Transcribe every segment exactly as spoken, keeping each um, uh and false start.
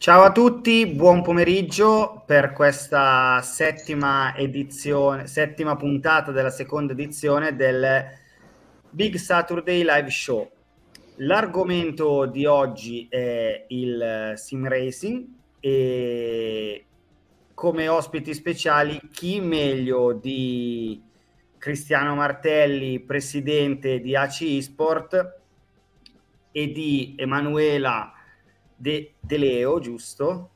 Ciao a tutti, buon pomeriggio per questa settima edizione, settima puntata della seconda edizione del Big Saturday Live Show. L'argomento di oggi è il sim racing e come ospiti speciali chi meglio di Cristiano Martelli, presidente di A C I Sport, e di Emanuela De, De Leo, giusto?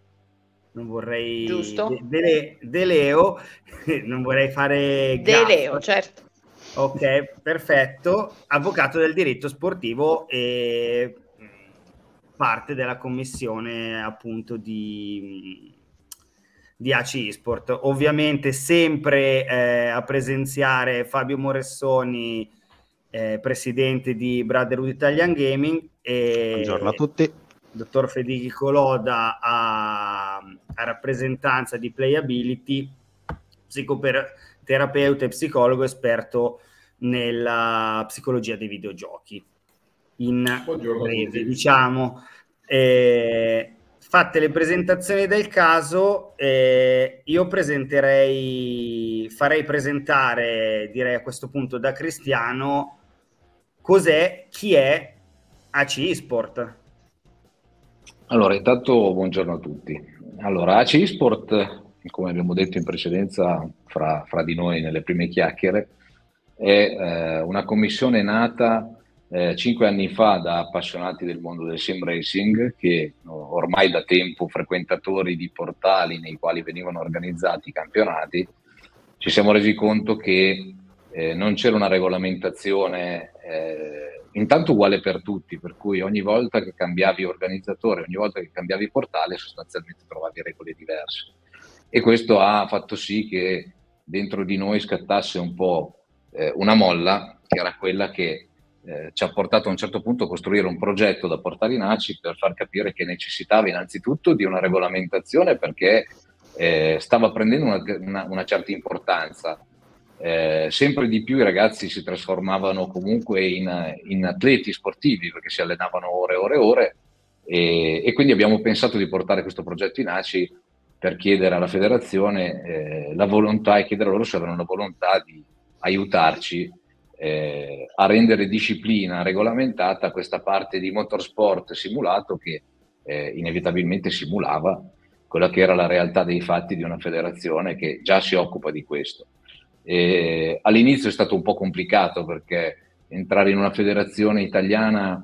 Non vorrei Giusto. De, De, De Leo, non vorrei fare De gaff. Leo, certo. Ok, perfetto. Avvocato del diritto sportivo e parte della commissione appunto di, di A C I Sport. Ovviamente sempre eh, a presenziare Fabio Moressoni, eh, presidente di Brotherhood Italian Gaming, e buongiorno a tutti. dottor Federico Loda a, a rappresentanza di Playability, psicoterapeuta e psicologo esperto nella psicologia dei videogiochi. In Buongiorno breve, diciamo, eh, fatte le presentazioni del caso, eh, io presenterei, farei presentare, direi a questo punto da Cristiano, cos'è, chi è A C I Sport. Allora, intanto buongiorno a tutti. Allora, A C I Sport, come abbiamo detto in precedenza fra, fra di noi nelle prime chiacchiere, è eh, una commissione nata eh, cinque anni fa da appassionati del mondo del sim racing che ormai da tempo frequentatori di portali nei quali venivano organizzati i campionati. Ci siamo resi conto che eh, non c'era una regolamentazione eh, intanto uguale per tutti, per cui ogni volta che cambiavi organizzatore, ogni volta che cambiavi portale, sostanzialmente trovavi regole diverse. E questo ha fatto sì che dentro di noi scattasse un po' eh, una molla, che era quella che eh, ci ha portato a un certo punto a costruire un progetto da portare in A C I per far capire che necessitava innanzitutto di una regolamentazione, perché eh, stava prendendo una, una, una certa importanza. Eh, sempre di più i ragazzi si trasformavano comunque in, in atleti sportivi, perché si allenavano ore e ore e ore, e, e quindi abbiamo pensato di portare questo progetto in A C I per chiedere alla federazione eh, la volontà e chiedere loro se avevano la volontà di aiutarci eh, a rendere disciplina regolamentata questa parte di motorsport simulato che eh, inevitabilmente simulava quella che era la realtà dei fatti di una federazione che già si occupa di questo. E all'inizio è stato un po' complicato, perché entrare in una federazione italiana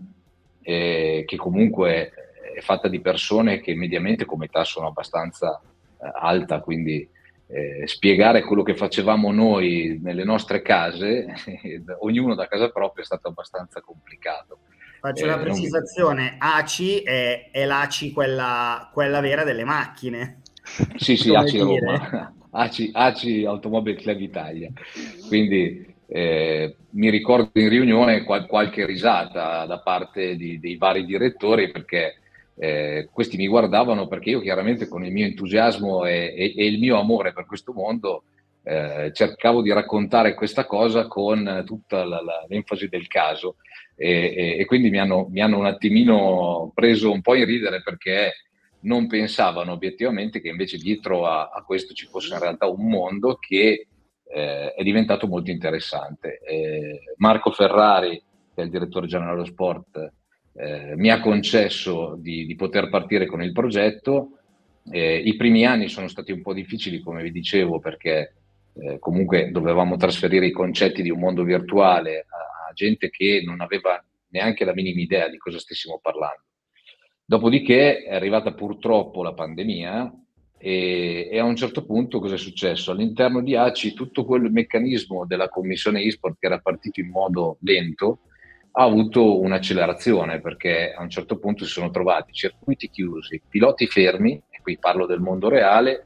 eh, che comunque è fatta di persone che mediamente come età sono abbastanza eh, alta, quindi eh, spiegare quello che facevamo noi nelle nostre case, eh, ognuno da casa propria, è stato abbastanza complicato. Faccio una Eh, precisazione, A C I è, è l'A C I quella, quella vera delle macchine. Sì, sì, Come A C I dire. Roma, A C I, A C I Automobile Club Italia. Quindi eh, mi ricordo in riunione qual- qualche risata da parte di- dei vari direttori, perché eh, questi mi guardavano, perché io chiaramente con il mio entusiasmo e, e- e il mio amore per questo mondo eh, cercavo di raccontare questa cosa con tutta la- la- l'enfasi del caso, e, e- e quindi mi hanno, mi hanno un attimino preso un po' in ridere, perché non pensavano obiettivamente che invece dietro a, a questo ci fosse in realtà un mondo che eh, è diventato molto interessante. Eh, Marco Ferrari, che è il direttore generale dello sport, eh, mi ha concesso di, di poter partire con il progetto. Eh, I primi anni sono stati un po' difficili, come vi dicevo, perché eh, comunque dovevamo trasferire i concetti di un mondo virtuale a, a gente che non aveva neanche la minima idea di cosa stessimo parlando. Dopodiché è arrivata purtroppo la pandemia e, e a un certo punto cosa è successo? All'interno di A C I tutto quel meccanismo della commissione e-sport, che era partito in modo lento, ha avuto un'accelerazione, perché a un certo punto si sono trovati circuiti chiusi, piloti fermi, e qui parlo del mondo reale,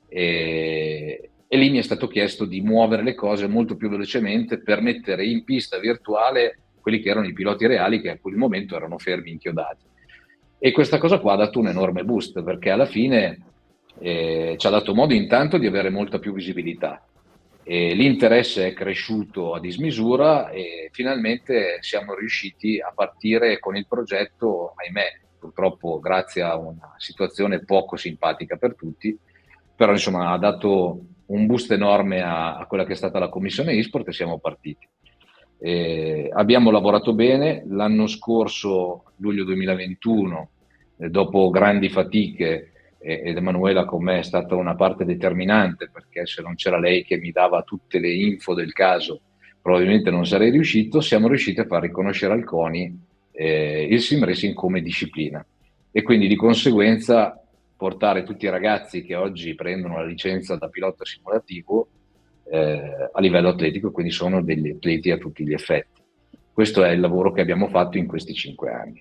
e, e lì mi è stato chiesto di muovere le cose molto più velocemente per mettere in pista virtuale quelli che erano i piloti reali, che a quel momento erano fermi, inchiodati. E questa cosa qua ha dato un enorme boost, perché alla fine eh, ci ha dato modo intanto di avere molta più visibilità. E l'interesse è cresciuto a dismisura e finalmente siamo riusciti a partire con il progetto, ahimè, purtroppo grazie a una situazione poco simpatica per tutti, però insomma ha dato un boost enorme a, a quella che è stata la commissione eSport e siamo partiti. Eh, abbiamo lavorato bene, l'anno scorso, luglio duemilaventuno, eh, dopo grandi fatiche, eh, ed Emanuela con me è stata una parte determinante, perché se non c'era lei che mi dava tutte le info del caso, probabilmente non sarei riuscito, siamo riusciti a far riconoscere al CONI eh, il sim racing come disciplina e quindi di conseguenza portare tutti i ragazzi che oggi prendono la licenza da pilota simulativo eh, a livello atletico, quindi sono degli atleti a tutti gli effetti. Questo è il lavoro che abbiamo fatto in questi cinque anni.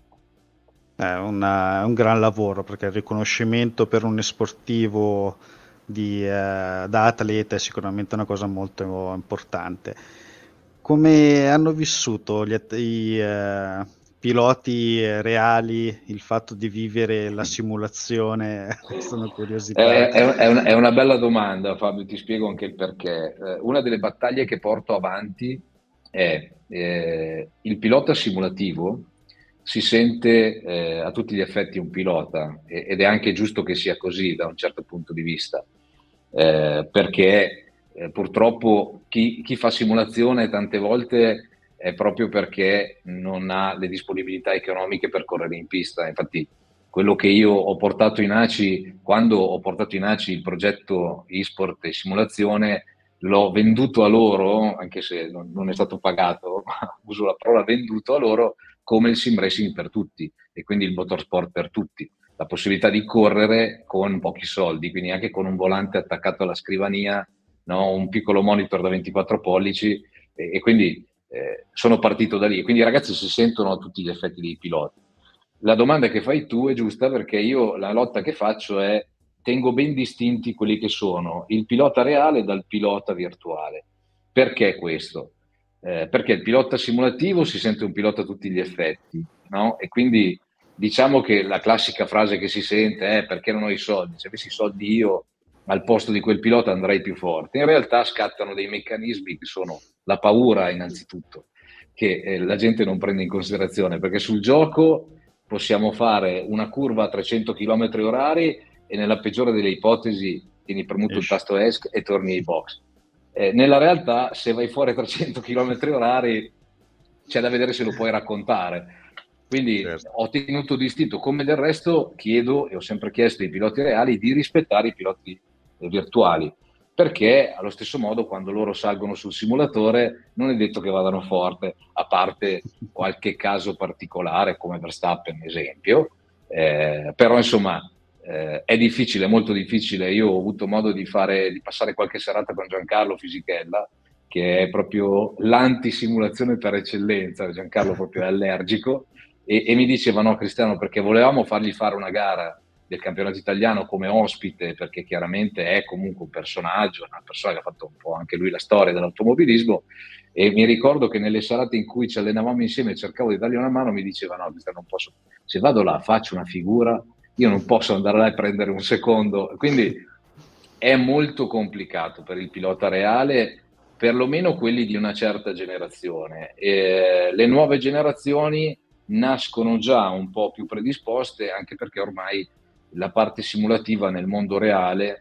È, una, è un gran lavoro, perché il riconoscimento per un sportivo di, eh, da atleta è sicuramente una cosa molto importante. Come hanno vissuto gli, i eh, piloti reali il fatto di vivere la simulazione? Sono curiosità. È, è, è, una, è una bella domanda, Fabio, ti spiego anche il perché. Eh, una delle battaglie che porto avanti è eh, il pilota simulativo si sente eh, a tutti gli effetti un pilota, ed è anche giusto che sia così da un certo punto di vista, eh, perché eh, purtroppo chi, chi fa simulazione tante volte è proprio perché non ha le disponibilità economiche per correre in pista. Infatti quello che io ho portato in A C I, quando ho portato in A C I il progetto eSport e simulazione, l'ho venduto a loro, anche se non, non è stato pagato, ma uso la parola venduto a loro, come il sim racing per tutti e quindi il motorsport per tutti. La possibilità di correre con pochi soldi, quindi anche con un volante attaccato alla scrivania, no? Un piccolo monitor da ventiquattro pollici e, e quindi eh, sono partito da lì. Quindi i ragazzi si sentono a tutti gli effetti dei piloti. La domanda che fai tu è giusta, perché io la lotta che faccio è: tengo ben distinti quelli che sono il pilota reale dal pilota virtuale. Perché questo? Eh, perché il pilota simulativo si sente un pilota a tutti gli effetti, no? E quindi diciamo che la classica frase che si sente è: perché non ho i soldi? Se avessi i soldi io al posto di quel pilota andrei più forte. In realtà scattano dei meccanismi che sono la paura innanzitutto, che eh, la gente non prende in considerazione, perché sul gioco possiamo fare una curva a trecento chilometri orari e nella peggiore delle ipotesi tieni premuto il tasto E S C e torni ai box. Eh, nella realtà, se vai fuori a trecento chilometri orari, c'è da vedere se lo puoi raccontare. Quindi certo, ho tenuto distinto, come del resto chiedo e ho sempre chiesto ai piloti reali di rispettare i piloti virtuali, perché allo stesso modo quando loro salgono sul simulatore non è detto che vadano forte, a parte qualche caso particolare come Verstappen esempio, eh, però insomma eh, è difficile, è molto difficile. Io ho avuto modo di fare, di passare qualche serata con Giancarlo Fisichella, che è proprio l'antisimulazione per eccellenza. Giancarlo proprio è allergico e, e mi diceva: no Cristiano, perché volevamo fargli fare una gara del campionato italiano come ospite, perché chiaramente è comunque un personaggio, una persona che ha fatto un po' anche lui la storia dell'automobilismo, e mi ricordo che nelle serate in cui ci allenavamo insieme e cercavo di dargli una mano mi diceva: no Cristiano, non posso, se vado là faccio una figura, io non posso andare là e prendere un secondo. Quindi è molto complicato per il pilota reale, perlomeno quelli di una certa generazione. E le nuove generazioni nascono già un po' più predisposte, anche perché ormai la parte simulativa nel mondo reale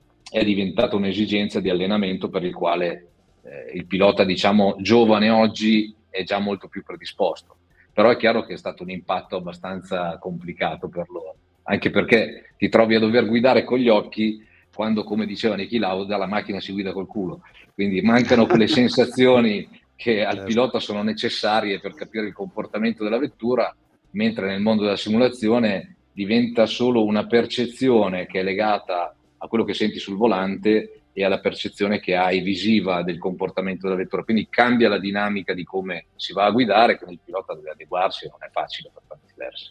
è diventata un'esigenza di allenamento per il quale eh, il pilota, diciamo, giovane oggi è già molto più predisposto. Però è chiaro che è stato un impatto abbastanza complicato per loro, anche perché ti trovi a dover guidare con gli occhi quando, come diceva Niki Lauda, la macchina si guida col culo. Quindi mancano quelle sensazioni che al pilota sono necessarie per capire il comportamento della vettura, mentre nel mondo della simulazione diventa solo una percezione che è legata a quello che senti sul volante e alla percezione che hai visiva del comportamento della vettura. Quindi cambia la dinamica di come si va a guidare, quindi il pilota deve adeguarsi e non è facile per tanti versi.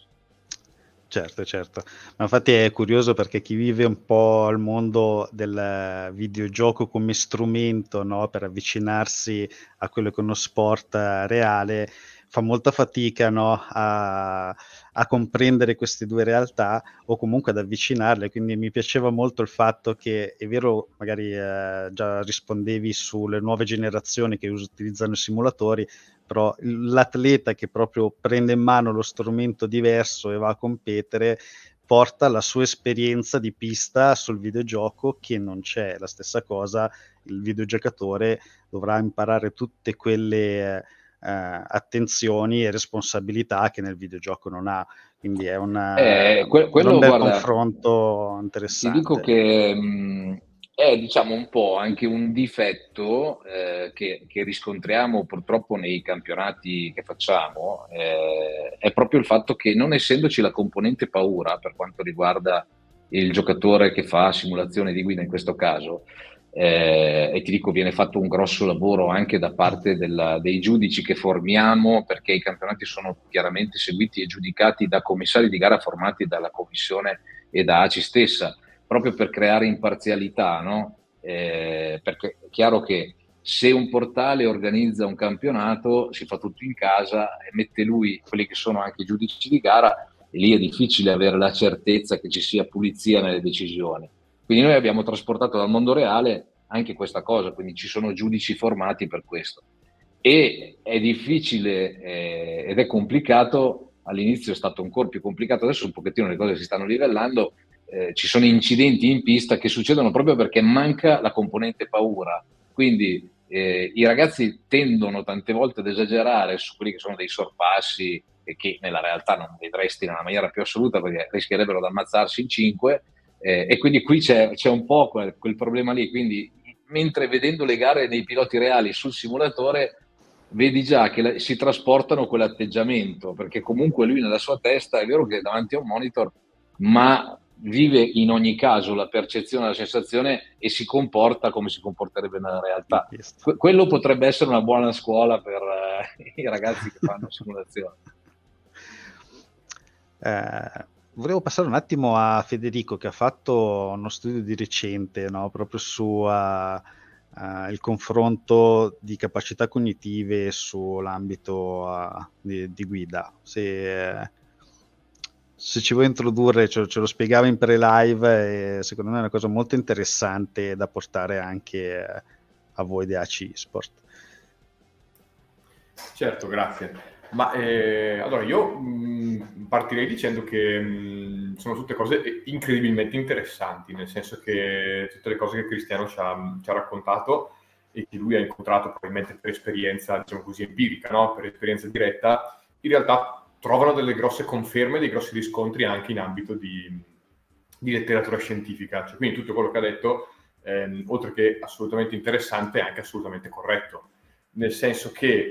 Certo, certo. Ma infatti è curioso perché chi vive un po' al mondo del videogioco come strumento, no, per avvicinarsi a quello che è uno sport reale, fa molta fatica, no, a, a comprendere queste due realtà o comunque ad avvicinarle. Quindi mi piaceva molto il fatto che, è vero, magari eh, già rispondevi sulle nuove generazioni che us- utilizzano i simulatori, però l'atleta che proprio prende in mano lo strumento diverso e va a competere porta la sua esperienza di pista sul videogioco che non c'è. La stessa cosa, il videogiocatore dovrà imparare tutte quelle eh, attenzioni e responsabilità che nel videogioco non ha, quindi è, una, Eh, que- è un quello, bel guarda, confronto ti interessante. dico che mh, è diciamo un po' anche un difetto eh, che, che riscontriamo purtroppo nei campionati che facciamo, eh, è proprio il fatto che non essendoci la componente paura per quanto riguarda il giocatore che fa simulazione di guida in questo caso, eh, e ti dico viene fatto un grosso lavoro anche da parte della- dei giudici che formiamo, perché i campionati sono chiaramente seguiti e giudicati da commissari di gara formati dalla commissione e da A C I stessa, proprio per creare imparzialità, no? Eh, perché è chiaro che se un portale organizza un campionato, si fa tutto in casa e mette lui, quelli che sono anche i giudici di gara, e lì è difficile avere la certezza che ci sia pulizia nelle decisioni. Quindi noi abbiamo trasportato dal mondo reale anche questa cosa, quindi ci sono giudici formati per questo. E è difficile eh, ed è complicato, all'inizio è stato ancora più complicato, adesso un pochettino le cose si stanno livellando, eh, ci sono incidenti in pista che succedono proprio perché manca la componente paura, quindi eh, i ragazzi tendono tante volte ad esagerare su quelli che sono dei sorpassi e che nella realtà non vedresti nella maniera più assoluta perché rischierebbero di ammazzarsi in cinque, eh, e quindi qui c'è, c'è un po' quel, quel problema lì, quindi mentre vedendo le gare dei piloti reali sul simulatore vedi già che la, si trasportano quell'atteggiamento, perché comunque lui nella sua testa è vero che è davanti a un monitor, ma vive in ogni caso la percezione, la sensazione e si comporta come si comporterebbe nella realtà. Que- quello potrebbe essere una buona scuola per eh, i ragazzi che fanno simulazione. Eh, volevo passare un attimo a Federico che ha fatto uno studio di recente, no? Proprio su uh, uh, il confronto di capacità cognitive sull'ambito uh, di, di guida. Se, se ci vuoi introdurre, ce, ce lo spiegavi in pre-live e secondo me è una cosa molto interessante da portare anche uh, a voi di A C I Sport. Certo, grazie. Ma eh, allora io mh, partirei dicendo che mh, sono tutte cose incredibilmente interessanti, nel senso che tutte le cose che Cristiano ci ha, ci ha raccontato e che lui ha incontrato probabilmente per esperienza, diciamo così, empirica, no? Per esperienza diretta, in realtà trovano delle grosse conferme, dei grossi riscontri anche in ambito di, di letteratura scientifica. Cioè, quindi tutto quello che ha detto, ehm, oltre che assolutamente interessante, è anche assolutamente corretto. Nel senso che,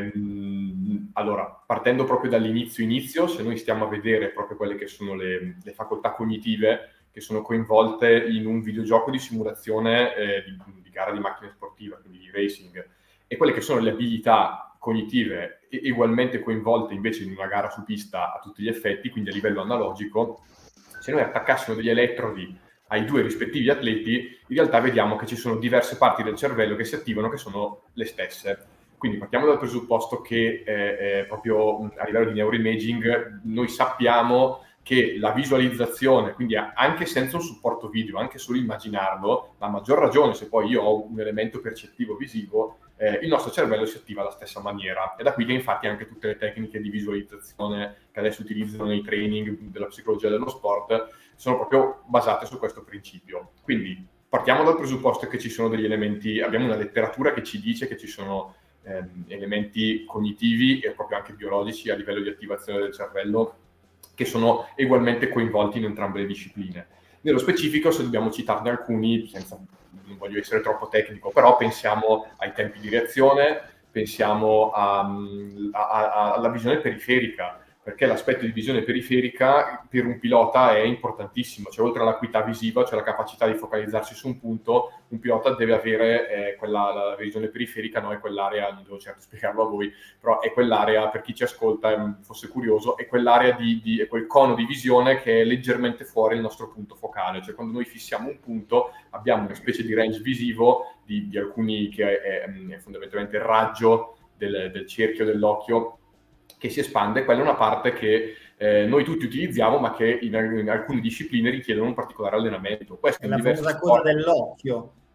ehm, allora, partendo proprio dall'inizio inizio, se noi stiamo a vedere proprio quelle che sono le, le facoltà cognitive che sono coinvolte in un videogioco di simulazione eh, di, di gara di macchina sportiva, quindi di racing, e quelle che sono le abilità cognitive ugualmente coinvolte invece in una gara su pista a tutti gli effetti, quindi a livello analogico, se noi attaccassimo degli elettrodi ai due rispettivi atleti, in realtà vediamo che ci sono diverse parti del cervello che si attivano che sono le stesse. Quindi partiamo dal presupposto che eh, eh, proprio a livello di neuroimaging noi sappiamo che la visualizzazione, quindi anche senza un supporto video, anche solo immaginarlo, a maggior ragione se poi io ho un elemento percettivo visivo, eh, il nostro cervello si attiva alla stessa maniera. E da qui che infatti anche tutte le tecniche di visualizzazione che adesso utilizzano nei training della psicologia dello sport sono proprio basate su questo principio. Quindi partiamo dal presupposto che ci sono degli elementi, abbiamo una letteratura che ci dice che ci sono ehm, elementi cognitivi e proprio anche biologici a livello di attivazione del cervello che sono ugualmente coinvolti in entrambe le discipline. Nello specifico, se dobbiamo citarne alcuni, senza, non voglio essere troppo tecnico, però pensiamo ai tempi di reazione, pensiamo a, a, a, alla visione periferica, perché l'aspetto di visione periferica per un pilota è importantissimo, cioè oltre all'acuità visiva, cioè la capacità di focalizzarsi su un punto, un pilota deve avere eh, quella, la visione periferica, no? È quell'area, non devo certo spiegarlo a voi, però è quell'area, per chi ci ascolta e fosse curioso, è quell'area di, di è quel cono di visione che è leggermente fuori il nostro punto focale, cioè quando noi fissiamo un punto abbiamo una specie di range visivo di, di alcuni, che è, è fondamentalmente il raggio del, del cerchio dell'occhio, che si espande. Quella è una parte che eh, noi tutti utilizziamo, ma che in, in alcune discipline richiedono un particolare allenamento. Questo è in la diversi famosa sport... cosa dell'occhio.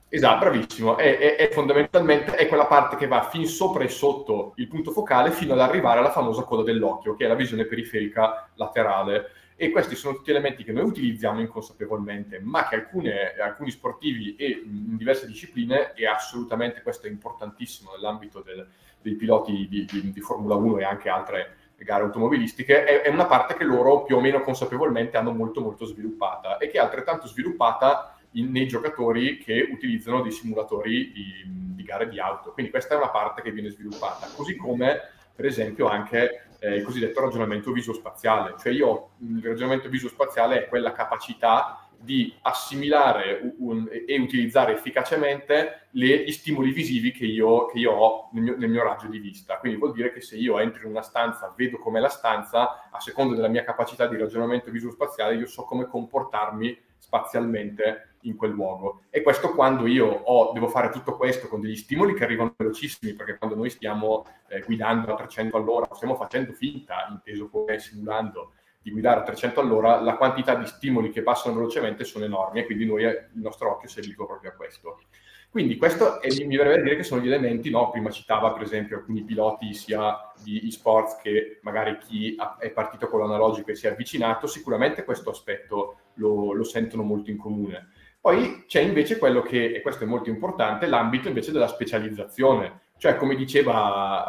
Esatto, bravissimo, è, è, è fondamentalmente è quella parte che va fin sopra e sotto il punto focale fino ad arrivare alla famosa coda dell'occhio, che è la visione periferica laterale. E questi sono tutti elementi che noi utilizziamo inconsapevolmente, ma che alcune, alcuni sportivi e in diverse discipline, e assolutamente questo è importantissimo nell'ambito del, dei piloti di, di, di Formula uno e anche altre gare automobilistiche, è, è una parte che loro più o meno consapevolmente hanno molto molto sviluppata e che è altrettanto sviluppata in, nei giocatori che utilizzano dei simulatori di, di gare di auto. Quindi questa è una parte che viene sviluppata, così come per esempio anche eh, il cosiddetto ragionamento visospaziale. Cioè io, il ragionamento visospaziale è quella capacità di assimilare un, un, e utilizzare efficacemente le, gli stimoli visivi che io, che io ho nel mio, nel mio raggio di vista. Quindi vuol dire che se io entro in una stanza, vedo com'è la stanza, a seconda della mia capacità di ragionamento visospaziale, io so come comportarmi spazialmente in quel luogo. E questo quando io ho, devo fare tutto questo con degli stimoli che arrivano velocissimi, perché quando noi stiamo eh, guidando a trecento all'ora, stiamo facendo finta, inteso come simulando, di guidare a trecento all'ora, la quantità di stimoli che passano velocemente sono enormi e quindi noi, il nostro occhio si abitua proprio a questo. Quindi questo è, mi verrebbe a dire che sono gli elementi, no? Prima citava per esempio alcuni piloti sia di eSports che magari chi è partito con l'analogico e si è avvicinato, sicuramente questo aspetto lo, lo sentono molto in comune. Poi c'è invece quello che, e questo è molto importante, l'ambito invece della specializzazione. Cioè, come diceva,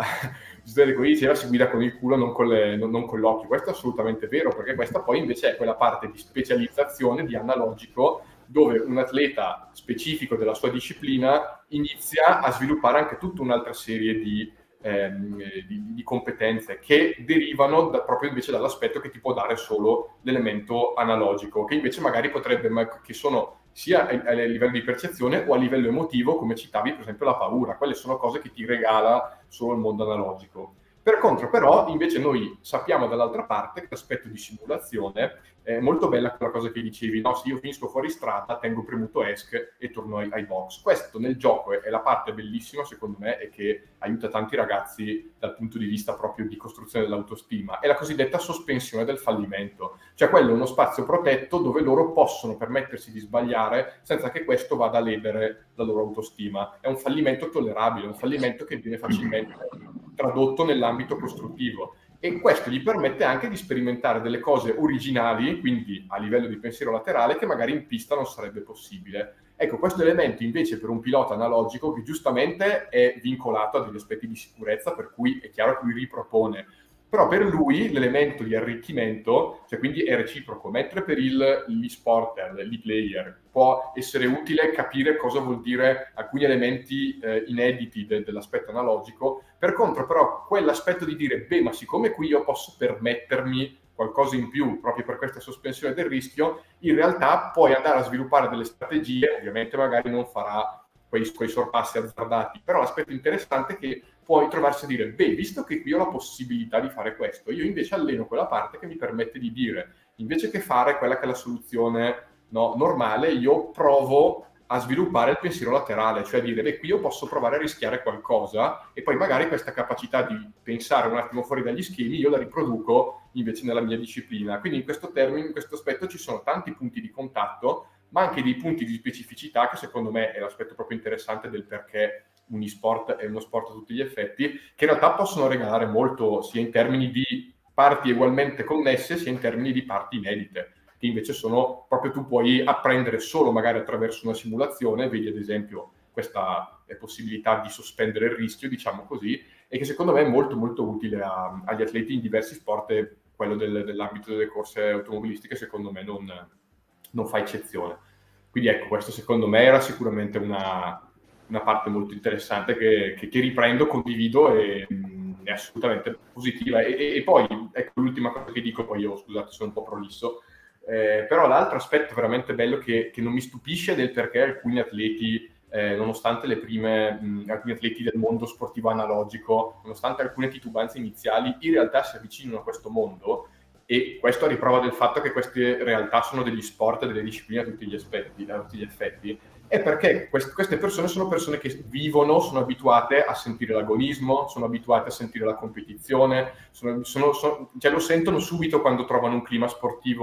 diceva si guida con il culo, non con, le, non, non con l'occhio. Questo è assolutamente vero, perché questa poi invece è quella parte di specializzazione, di analogico, dove un atleta specifico della sua disciplina inizia a sviluppare anche tutta un'altra serie di, ehm, di, di competenze che derivano da, proprio invece dall'aspetto che ti può dare solo l'elemento analogico, che invece magari potrebbe, che sono sia a, a livello di percezione o a livello emotivo, come citavi per esempio la paura. Quelle sono cose che ti regala solo il mondo analogico. Per contro però invece noi sappiamo dall'altra parte che l'aspetto di simulazione è molto bella quella cosa che dicevi, no? Se io finisco fuori strada tengo premuto ESC e torno ai, ai box. Questo nel gioco è, è la parte bellissima secondo me e che aiuta tanti ragazzi dal punto di vista proprio di costruzione dell'autostima, è la cosiddetta sospensione del fallimento, cioè quello è uno spazio protetto dove loro possono permettersi di sbagliare senza che questo vada a ledere la loro autostima. È un fallimento tollerabile, un fallimento che viene facilmente tradotto nell'ambito costruttivo e questo gli permette anche di sperimentare delle cose originali, quindi a livello di pensiero laterale, che magari in pista non sarebbe possibile. Ecco, questo elemento invece per un pilota analogico che giustamente è vincolato a degli aspetti di sicurezza, per cui è chiaro che lui ripropone, però per lui l'elemento di arricchimento, cioè quindi è reciproco, mentre per il, l'e-sporter, l'e-player, può essere utile capire cosa vuol dire alcuni elementi eh, inediti de, dell'aspetto analogico, per contro però quell'aspetto di dire, beh, ma siccome qui io posso permettermi qualcosa in più proprio per questa sospensione del rischio, in realtà puoi andare a sviluppare delle strategie, ovviamente magari non farà quei, quei sorpassi azzardati, però l'aspetto interessante è che puoi trovarsi a dire, beh, visto che qui ho la possibilità di fare questo, io invece alleno quella parte che mi permette di dire, invece che fare quella che è la soluzione no, normale, io provo a sviluppare il pensiero laterale, cioè dire, beh, qui io posso provare a rischiare qualcosa e poi magari questa capacità di pensare un attimo fuori dagli schemi io la riproduco invece nella mia disciplina. Quindi in questo termine, in questo aspetto ci sono tanti punti di contatto, ma anche dei punti di specificità che secondo me è l'aspetto proprio interessante del perché un e-sport è uno sport a tutti gli effetti, che in realtà possono regalare molto sia in termini di parti ugualmente connesse sia in termini di parti inedite, che invece sono proprio tu puoi apprendere solo magari attraverso una simulazione, vedi ad esempio questa possibilità di sospendere il rischio, diciamo così, e che secondo me è molto molto utile a, agli atleti in diversi sport, e quello del, dell'ambito delle corse automobilistiche secondo me non, non fa eccezione. Quindi ecco, questo secondo me era sicuramente una, una parte molto interessante che, che, che riprendo, condivido e mh, è assolutamente positiva. E, e, e poi, ecco l'ultima cosa che dico, poi io scusate sono un po' prolisso, Eh, però l'altro aspetto veramente bello che, che non mi stupisce del perché alcuni atleti, eh, nonostante le prime, mh, alcuni atleti del mondo sportivo analogico, nonostante alcune titubanze iniziali, in realtà si avvicinano a questo mondo, e questo a riprova del fatto che queste realtà sono degli sport, delle discipline a tutti gli aspetti, a tutti gli effetti, è perché quest- queste persone sono persone che vivono, sono abituate a sentire l'agonismo, sono abituate a sentire la competizione, sono, sono, sono, cioè lo sentono subito quando trovano un clima sportivo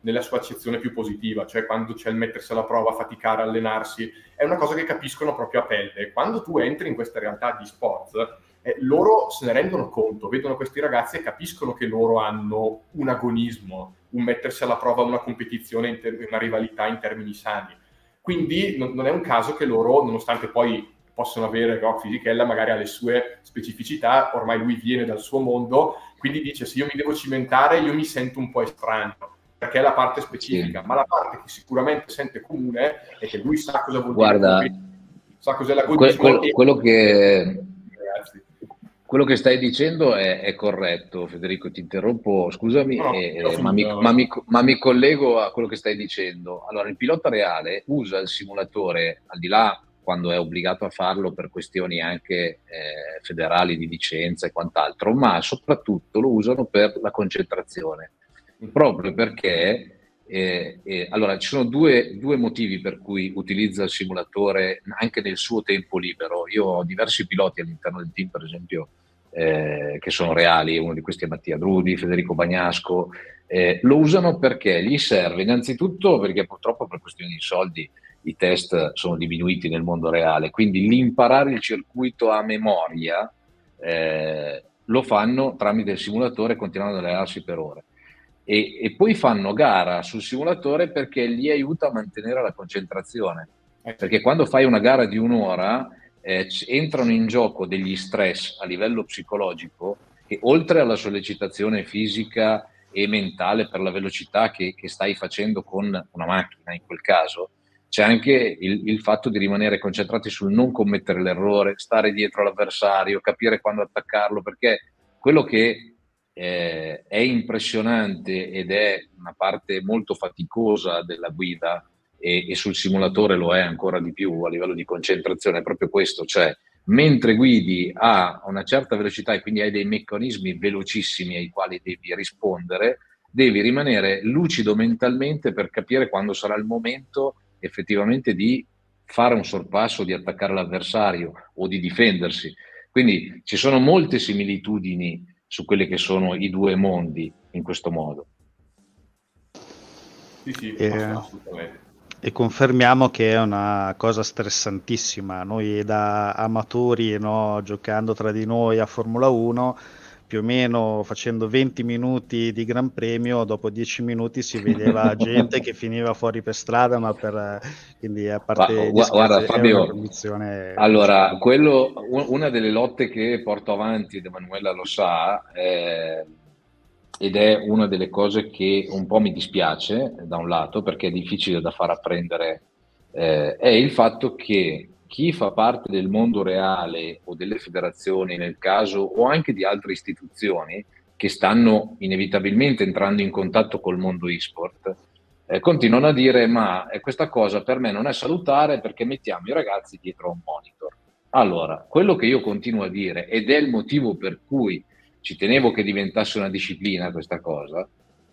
nella sua accezione più positiva, cioè quando c'è il mettersi alla prova, faticare, allenarsi, è una cosa che capiscono proprio a pelle. Quando tu entri in questa realtà di sport, eh, loro se ne rendono conto, vedono questi ragazzi e capiscono che loro hanno un agonismo, un mettersi alla prova, una competizione, in ter- una rivalità in termini sani. Quindi non, non è un caso che loro, nonostante poi possono avere Rock Fisichella, magari ha le sue specificità, ormai lui viene dal suo mondo, quindi dice se io mi devo cimentare io mi sento un po' estraneo, perché è la parte specifica, sì. Ma la parte che sicuramente sente comune è che lui sa cosa vuol Guarda, dire, sa cos'è l'agonismo. Que- quello, e... quello che... Quello che stai dicendo è, è corretto, Federico, ti interrompo, scusami, no, no, eh, ma, mi, ma, mi, ma mi collego a quello che stai dicendo. Allora, il pilota reale usa il simulatore, al di là quando è obbligato a farlo per questioni anche eh, federali di licenza e quant'altro, ma soprattutto lo usano per la concentrazione, proprio perché eh, eh, allora ci sono due, due motivi per cui utilizza il simulatore anche nel suo tempo libero. Io ho diversi piloti all'interno del team, per esempio, eh, che sono reali, uno di questi è Mattia Drudi, Federico Bagnasco, eh, lo usano perché gli serve innanzitutto perché purtroppo per questioni di soldi i test sono diminuiti nel mondo reale, quindi l'imparare il circuito a memoria eh, lo fanno tramite il simulatore continuando ad allenarsi per ore. E, e poi fanno gara sul simulatore perché gli aiuta a mantenere la concentrazione, perché quando fai una gara di un'ora eh, entrano in gioco degli stress a livello psicologico che oltre alla sollecitazione fisica e mentale per la velocità che, che stai facendo con una macchina in quel caso, c'è anche il, il fatto di rimanere concentrati sul non commettere l'errore, stare dietro l'avversario, capire quando attaccarlo, perché quello che eh, è impressionante ed è una parte molto faticosa della guida e, e sul simulatore lo è ancora di più a livello di concentrazione, è proprio questo, cioè mentre guidi a una certa velocità e quindi hai dei meccanismi velocissimi ai quali devi rispondere, devi rimanere lucido mentalmente per capire quando sarà il momento effettivamente di fare un sorpasso, di attaccare l'avversario o di difendersi. Quindi ci sono molte similitudini su quelli che sono i due mondi in questo modo. Sì, sì, e, assolutamente. E confermiamo che è una cosa stressantissima. Noi da amatori, no, giocando tra di noi a Formula uno, più o meno facendo venti minuti di Gran Premio, dopo dieci minuti si vedeva gente che finiva fuori per strada, ma per quindi a parte Guarda, guarda è Fabio, una condizione allora, quello, una delle lotte che porto avanti, ed Emanuela lo sa, eh, ed è una delle cose che un po' mi dispiace da un lato, perché è difficile da far apprendere, eh, è il fatto che chi fa parte del mondo reale o delle federazioni nel caso o anche di altre istituzioni che stanno inevitabilmente entrando in contatto col mondo e-sport eh, continuano a dire ma eh, questa cosa per me non è salutare perché mettiamo i ragazzi dietro a un monitor. Allora, quello che io continuo a dire ed è il motivo per cui ci tenevo che diventasse una disciplina questa cosa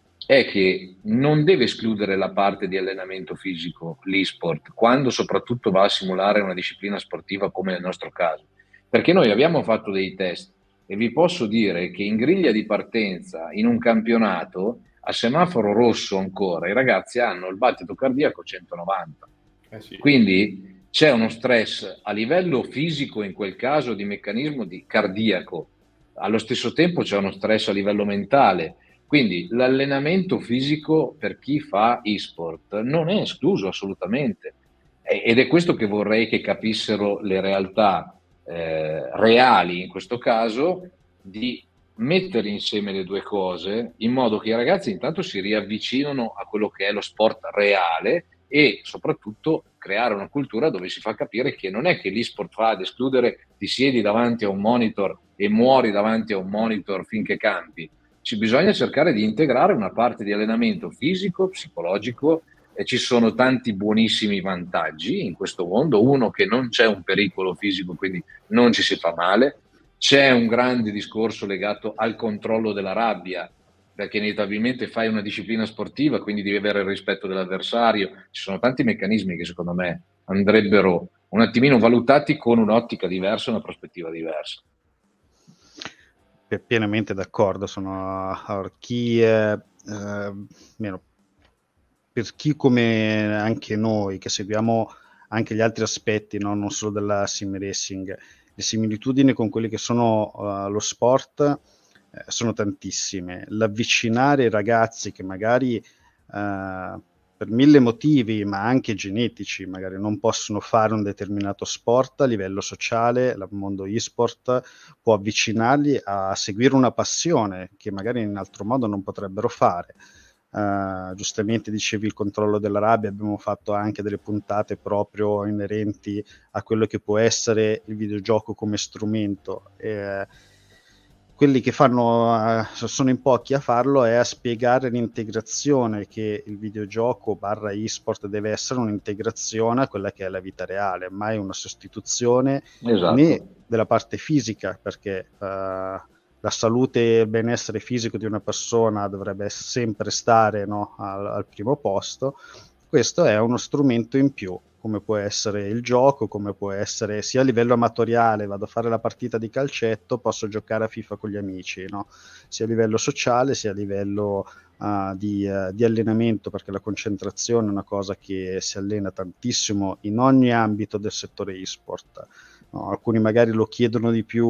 è che non deve escludere la parte di allenamento fisico, l'e-sport, quando soprattutto va a simulare una disciplina sportiva come nel nostro caso. Perché noi abbiamo fatto dei test e vi posso dire che in griglia di partenza, in un campionato, a semaforo rosso ancora, i ragazzi hanno il battito cardiaco centonovanta. Eh sì. Quindi c'è uno stress a livello fisico, in quel caso di meccanismo di cardiaco, allo stesso tempo c'è uno stress a livello mentale. Quindi l'allenamento fisico per chi fa e-sport non è escluso assolutamente ed è questo che vorrei che capissero le realtà eh, reali in questo caso, di mettere insieme le due cose in modo che i ragazzi intanto si riavvicinano a quello che è lo sport reale e soprattutto creare una cultura dove si fa capire che non è che l'e-sport fa ad escludere ti siedi davanti a un monitor e muori davanti a un monitor finché campi. Ci bisogna cercare di integrare una parte di allenamento fisico, psicologico e ci sono tanti buonissimi vantaggi in questo mondo. Uno, che non c'è un pericolo fisico, quindi non ci si fa male. C'è un grande discorso legato al controllo della rabbia, perché inevitabilmente fai una disciplina sportiva, quindi devi avere il rispetto dell'avversario. Ci sono tanti meccanismi che secondo me andrebbero un attimino valutati con un'ottica diversa, una prospettiva diversa. Pienamente d'accordo, sono chi eh, meno per chi come anche noi, che seguiamo anche gli altri aspetti, no? Non solo della sim racing, le similitudini con quelli che sono uh, lo sport eh, sono tantissime. L'avvicinare i ragazzi che magari uh, per mille motivi, ma anche genetici, magari non possono fare un determinato sport a livello sociale, il mondo e-sport può avvicinarli a seguire una passione che magari in altro modo non potrebbero fare. Uh, giustamente dicevi il controllo della rabbia, abbiamo fatto anche delle puntate proprio inerenti a quello che può essere il videogioco come strumento. Eh, quelli che fanno, uh, sono in pochi a farlo, è a spiegare l'integrazione che il videogioco barra e-sport deve essere, un'integrazione a quella che è la vita reale, mai una sostituzione Esatto. né della parte fisica, perché uh, la salute e il benessere fisico di una persona dovrebbe sempre stare, no, al, al primo posto. Questo è uno strumento in più, come può essere il gioco, come può essere sia a livello amatoriale, vado a fare la partita di calcetto, posso giocare a FIFA con gli amici, no? Sia a livello sociale, sia a livello uh, di, uh, di allenamento, perché la concentrazione è una cosa che si allena tantissimo in ogni ambito del settore e-sport. No, alcuni magari lo chiedono di più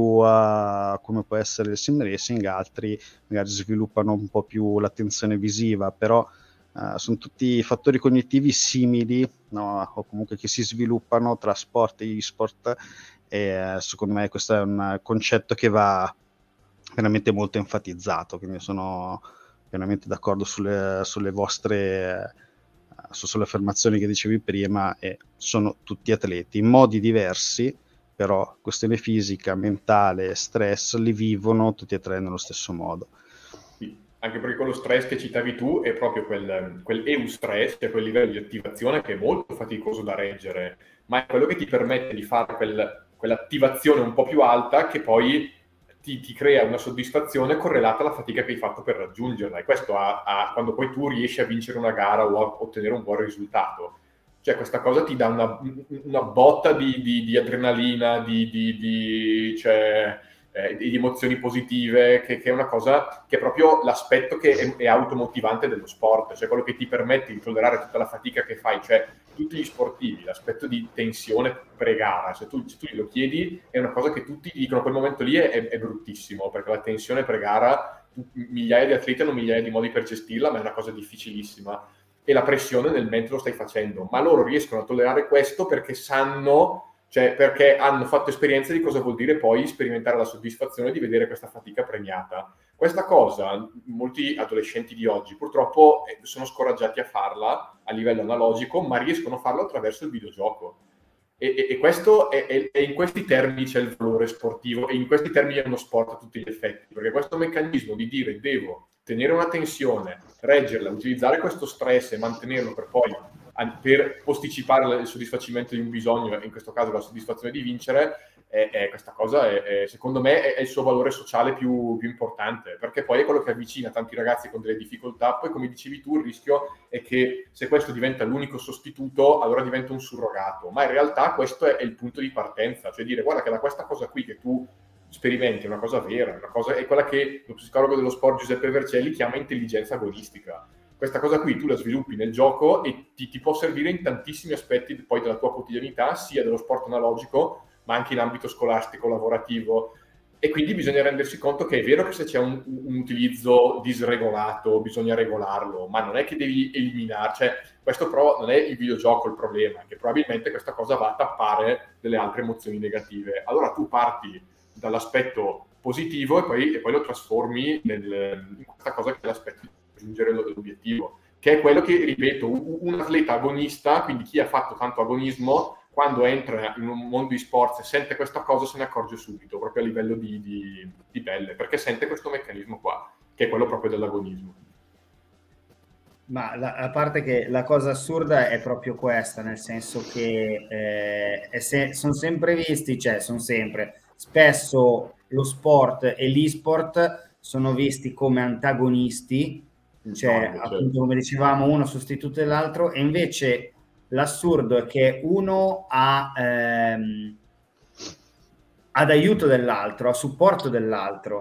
a come può essere il sim racing, altri magari sviluppano un po' più l'attenzione visiva, però uh, sono tutti fattori cognitivi simili, no? O comunque che si sviluppano tra sport e e-sport, e uh, secondo me questo è un concetto che va veramente molto enfatizzato, quindi sono pienamente d'accordo sulle, sulle vostre uh, sulle affermazioni che dicevi prima, e sono tutti atleti in modi diversi, però questione fisica, mentale, stress li vivono tutti e tre nello stesso modo. Sì, anche perché quello stress che citavi tu è proprio quel, quel eustress, cioè quel livello di attivazione che è molto faticoso da reggere, ma è quello che ti permette di fare quel, quell'attivazione un po' più alta che poi ti, ti crea una soddisfazione correlata alla fatica che hai fatto per raggiungerla, e questo ha, ha, quando poi tu riesci a vincere una gara o a ottenere un buon risultato. Cioè questa cosa ti dà una, una botta di, di, di adrenalina, di, di, di, cioè, eh, di emozioni positive, che, che è una cosa che è proprio l'aspetto che è, è automotivante dello sport, cioè quello che ti permette di tollerare tutta la fatica che fai. Cioè tutti gli sportivi, l'aspetto di tensione pre-gara, se tu, se tu glielo chiedi, è una cosa che tutti dicono, quel momento lì è, è bruttissimo, perché la tensione pre-gara, migliaia di atleti hanno migliaia di modi per gestirla, ma è una cosa difficilissima. E la pressione nel mentre lo stai facendo, ma loro riescono a tollerare questo perché sanno, cioè perché hanno fatto esperienza di cosa vuol dire poi sperimentare la soddisfazione di vedere questa fatica premiata. Questa cosa molti adolescenti di oggi purtroppo sono scoraggiati a farla a livello analogico, ma riescono a farlo attraverso il videogioco. E, e, e questo è, è, è in questi termini c'è il valore sportivo, e in questi termini è uno sport a tutti gli effetti, perché questo meccanismo di dire devo tenere una tensione, reggerla, utilizzare questo stress e mantenerlo per poi per posticipare il soddisfacimento di un bisogno, in questo caso la soddisfazione di vincere, è, è questa cosa è, è, secondo me è, è il suo valore sociale più, più importante, perché poi è quello che avvicina tanti ragazzi con delle difficoltà. Poi, come dicevi tu, il rischio è che se questo diventa l'unico sostituto, allora diventa un surrogato, ma in realtà questo è, è il punto di partenza, cioè dire guarda che da questa cosa qui che tu sperimenti è una cosa vera, una cosa, è quella che lo psicologo dello sport Giuseppe Vercelli chiama intelligenza agonistica. Questa cosa qui tu la sviluppi nel gioco e ti, ti può servire in tantissimi aspetti poi della tua quotidianità, sia dello sport analogico, ma anche in ambito scolastico, lavorativo. E quindi bisogna rendersi conto che è vero che se c'è un, un utilizzo disregolato bisogna regolarlo, ma non è che devi eliminare, cioè questo però non è il videogioco il problema, è che probabilmente questa cosa va a tappare delle altre emozioni negative. Allora tu parti dall'aspetto positivo e poi, e poi lo trasformi nel, in questa cosa che è l'aspetto di raggiungere l'obiettivo, che è quello che, ripeto, un, un atleta agonista, quindi chi ha fatto tanto agonismo, quando entra in un mondo di sport e sente questa cosa se ne accorge subito, proprio a livello di, di, di pelle, perché sente questo meccanismo qua, che è quello proprio dell'agonismo. Ma la, a parte che la cosa assurda è proprio questa, nel senso che eh, se, sono sempre visti, cioè sono sempre, spesso lo sport e l'e-sport sono visti come antagonisti, cioè no, appunto certo. Come dicevamo, uno sostituto dell'altro, e invece l'assurdo è che uno ha ehm, ad aiuto dell'altro, a supporto dell'altro.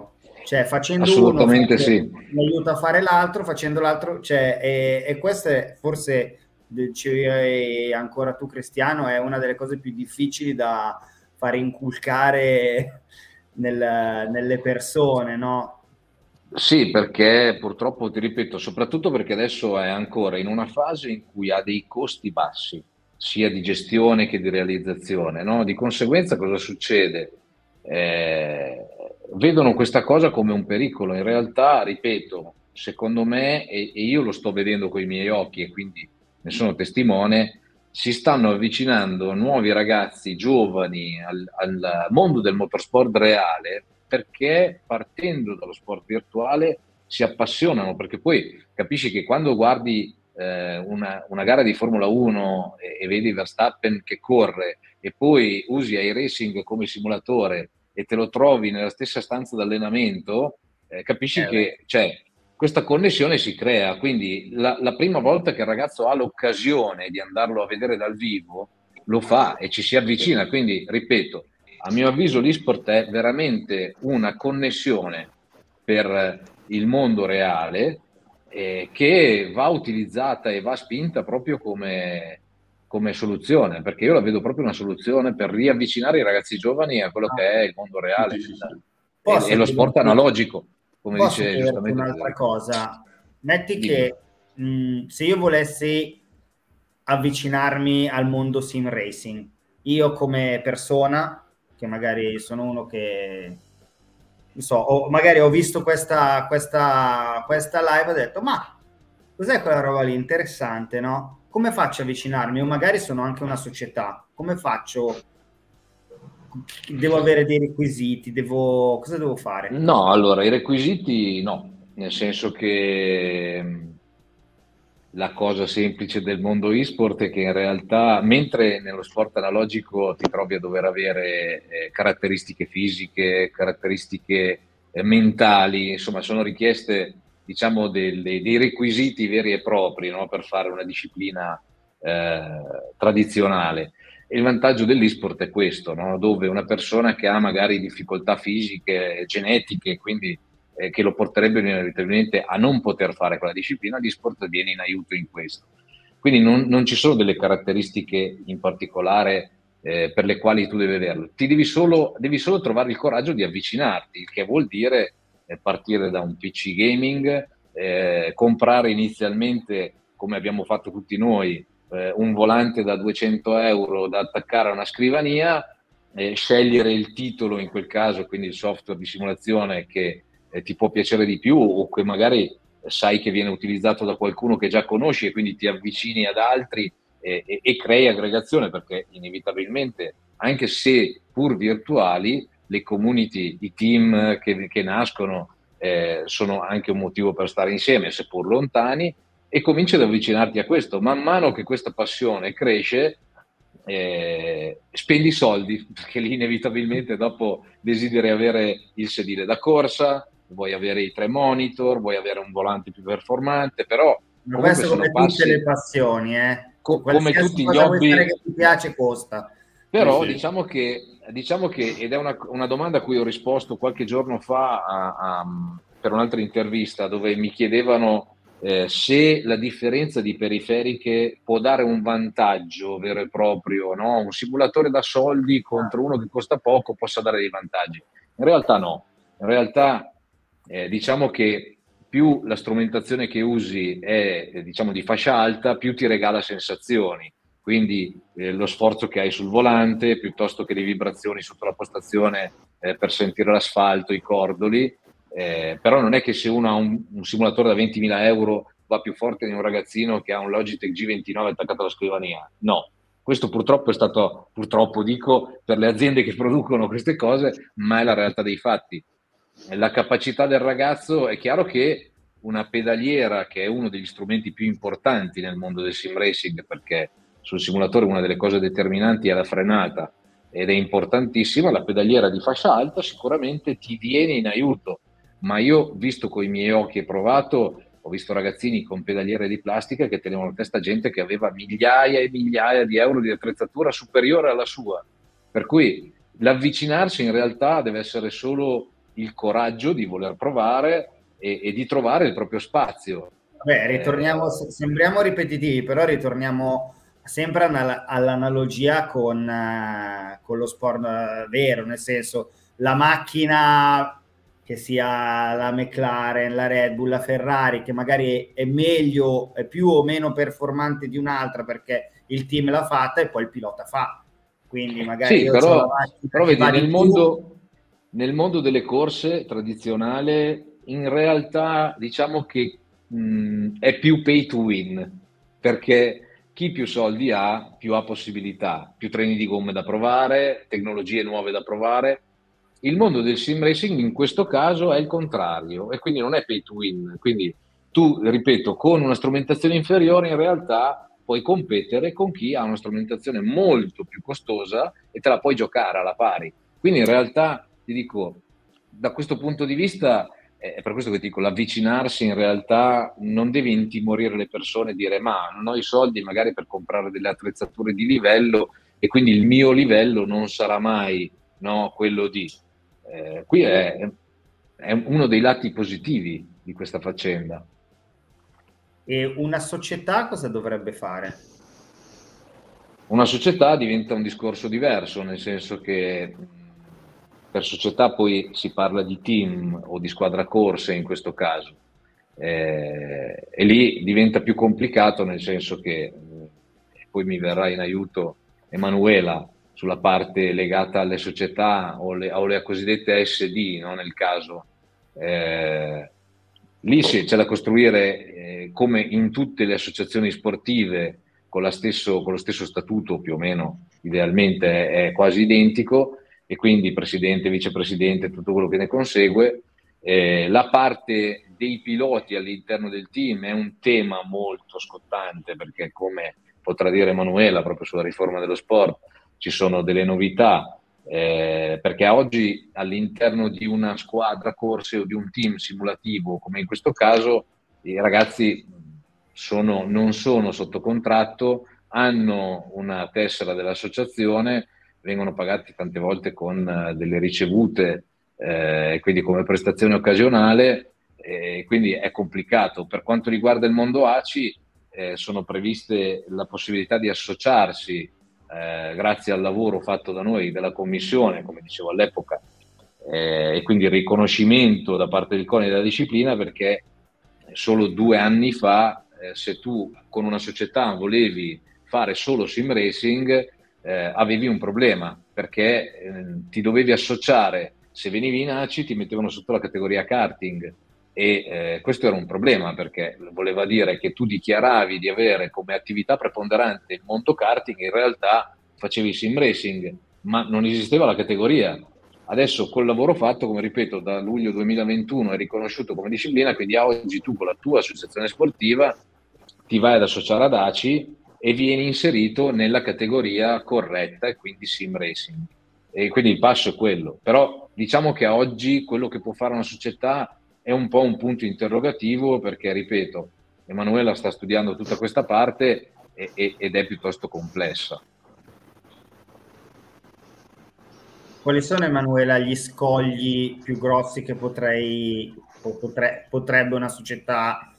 Cioè facendo Assolutamente uno sì. mi aiuta a fare l'altro, facendo l'altro, cioè, e, e questo è forse, dicevi ancora tu Cristiano, è una delle cose più difficili da fare inculcare nel, nelle persone, no? Sì, perché purtroppo ti ripeto, soprattutto perché adesso è ancora in una fase in cui ha dei costi bassi, sia di gestione che di realizzazione, no? Di conseguenza cosa succede? Eh, vedono questa cosa come un pericolo. In realtà, ripeto, secondo me, e, e io lo sto vedendo con i miei occhi e quindi ne sono testimone, si stanno avvicinando nuovi ragazzi giovani al, al mondo del motorsport reale, perché partendo dallo sport virtuale si appassionano, perché poi capisci che quando guardi eh, una, una gara di Formula uno e, e vedi Verstappen che corre e poi usi iRacing come simulatore e te lo trovi nella stessa stanza d'allenamento, eh, capisci Eh, che cioè, questa connessione si crea. Quindi la, la prima volta che il ragazzo ha l'occasione di andarlo a vedere dal vivo, lo fa e ci si avvicina. Quindi, ripeto, a mio avviso l'esport è veramente una connessione per il mondo reale eh, che va utilizzata e va spinta proprio come, come soluzione, perché io la vedo proprio una soluzione per riavvicinare i ragazzi giovani a quello che è il mondo reale Sì, sì, sì. e, e Posso lo sport chiederti, analogico, come posso dice chiederti giustamente un'altra Federico. cosa? Metti Dimmi. che mh, se io volessi avvicinarmi al mondo sim racing, io come persona, che magari sono uno che, non so, o magari ho visto questa, questa, questa live e ho detto, ma cos'è quella roba lì? Interessante, no? Come faccio a avvicinarmi? O magari sono anche una società. Come faccio? Devo avere dei requisiti? Devo... Cosa devo fare? No, allora i requisiti no, nel senso che mh, la cosa semplice del mondo e-sport è che in realtà, mentre nello sport analogico ti trovi a dover avere eh, caratteristiche fisiche, caratteristiche eh, mentali, insomma, sono richieste, diciamo, delle- dei requisiti veri e propri, no, per fare una disciplina eh, tradizionale. E il vantaggio dell'e-sport è questo, no, dove una persona che ha magari difficoltà fisiche, genetiche, quindi eh, che lo porterebbero inevitabilmente a non poter fare quella disciplina, l'e-sport viene in aiuto in questo. Quindi non, non ci sono delle caratteristiche in particolare eh, per le quali tu devi averlo. Ti devi solo, devi solo trovare il coraggio di avvicinarti, il che vuol dire eh, partire da un P C gaming, eh, comprare inizialmente, come abbiamo fatto tutti noi, eh, un volante da duecento euro da attaccare a una scrivania, eh, scegliere il titolo in quel caso, quindi il software di simulazione che eh, ti può piacere di più o che magari sai che viene utilizzato da qualcuno che già conosci e quindi ti avvicini ad altri e, e, e crei aggregazione, perché inevitabilmente, anche se pur virtuali, le community, i team che, che nascono eh, sono anche un motivo per stare insieme, seppur lontani, e cominci ad avvicinarti a questo. Man mano che questa passione cresce, eh, spendi soldi, perché lì inevitabilmente dopo desideri avere il sedile da corsa, vuoi avere i tre monitor, vuoi avere un volante più performante, però Ma comunque questo sono come tutte passi, le passioni, eh? co- come Qualsiasi tutti gli cosa vuoi fare hobby. che ti piace costa. Però Sì, sì. diciamo che, diciamo che, ed è una, una domanda a cui ho risposto qualche giorno fa a- a- per un'altra intervista, dove mi chiedevano eh, se la differenza di periferiche può dare un vantaggio vero e proprio, no? Un simulatore da soldi contro uno che costa poco possa dare dei vantaggi. In realtà no, in realtà eh, diciamo che più la strumentazione che usi è eh, diciamo di fascia alta, più ti regala sensazioni. Quindi eh, lo sforzo che hai sul volante, piuttosto che le vibrazioni sotto la postazione eh, per sentire l'asfalto, i cordoli, eh, però non è che se uno ha un, un simulatore da ventimila euro va più forte di un ragazzino che ha un Logitech G ventinove attaccato alla scrivania. No, questo purtroppo è stato, purtroppo dico, per le aziende che producono queste cose, ma è la realtà dei fatti. La capacità del ragazzo, è chiaro che una pedaliera, che è uno degli strumenti più importanti nel mondo del sim racing, perché sul simulatore una delle cose determinanti è la frenata ed è importantissima, la pedaliera di fascia alta sicuramente ti viene in aiuto, ma io visto con i miei occhi e provato, ho visto ragazzini con pedaliere di plastica che tenevano a testa gente che aveva migliaia e migliaia di euro di attrezzatura superiore alla sua, per cui l'avvicinarsi in realtà deve essere solo il coraggio di voler provare e, e di trovare il proprio spazio. Beh, ritorniamo, eh, sembriamo ripetitivi, però ritorniamo sempre all'analogia con, uh, con lo sport uh, vero, nel senso, la macchina, che sia la McLaren, la Red Bull, la Ferrari, che magari è meglio, è più o meno performante di un'altra perché il team l'ha fatta e poi il pilota fa. Quindi magari sì, io però, la macchina però che vedi, va nel di mondo, nel mondo delle corse tradizionale, in realtà diciamo che mh, è più pay to win, perché chi più soldi ha, più ha possibilità, più treni di gomme da provare, tecnologie nuove da provare. Il mondo del sim racing in questo caso è il contrario, e quindi non è pay to win. Quindi tu, ripeto, con una strumentazione inferiore in realtà puoi competere con chi ha una strumentazione molto più costosa e te la puoi giocare alla pari. Quindi in realtà ti dico, da questo punto di vista, è per questo che ti dico, l'avvicinarsi in realtà non deve intimorire le persone e dire ma non ho i soldi magari per comprare delle attrezzature di livello e quindi il mio livello non sarà mai, no, quello di... Eh, qui è, è uno dei lati positivi di questa faccenda. E una società cosa dovrebbe fare? Una società diventa un discorso diverso, nel senso che per società poi si parla di team o di squadra corse in questo caso, eh, e lì diventa più complicato, nel senso che eh, poi mi verrà in aiuto Emanuela sulla parte legata alle società o le, o le cosiddette S D, no, nel caso. Eh, lì sì, c'è da costruire, eh, come in tutte le associazioni sportive, con, la stesso, con lo stesso statuto più o meno, idealmente è, è quasi identico, e quindi presidente, vicepresidente, tutto quello che ne consegue. Eh, la parte dei piloti all'interno del team è un tema molto scottante, perché come potrà dire Emanuela proprio sulla riforma dello sport ci sono delle novità, eh, perché oggi all'interno di una squadra corse o di un team simulativo come in questo caso i ragazzi sono, non sono sotto contratto, hanno una tessera dell'associazione, vengono pagati tante volte con uh, delle ricevute, eh, quindi come prestazione occasionale, eh, quindi è complicato. Per quanto riguarda il mondo A C I, eh, sono previste la possibilità di associarsi, eh, grazie al lavoro fatto da noi, della commissione, come dicevo all'epoca, eh, e quindi il riconoscimento da parte del CONI della disciplina, perché solo due anni fa, eh, se tu con una società volevi fare solo sim racing, eh, avevi un problema, perché eh, ti dovevi associare. Se venivi in A C I ti mettevano sotto la categoria karting, e eh, questo era un problema, perché voleva dire che tu dichiaravi di avere come attività preponderante il mondo karting, in realtà facevi sim racing, ma non esisteva la categoria. Adesso col lavoro fatto, come ripeto, da luglio duemilaventuno è riconosciuto come disciplina, quindi a oggi tu con la tua associazione sportiva ti vai ad associare ad A C I e vieni inserito nella categoria corretta, e quindi sim racing. E quindi il passo è quello. Però diciamo che a oggi quello che può fare una società è un po' un punto interrogativo, perché, ripeto, Emanuela sta studiando tutta questa parte e, e, ed è piuttosto complessa. Quali sono, Emanuela, gli scogli più grossi che potrei o potre, potrebbe una società?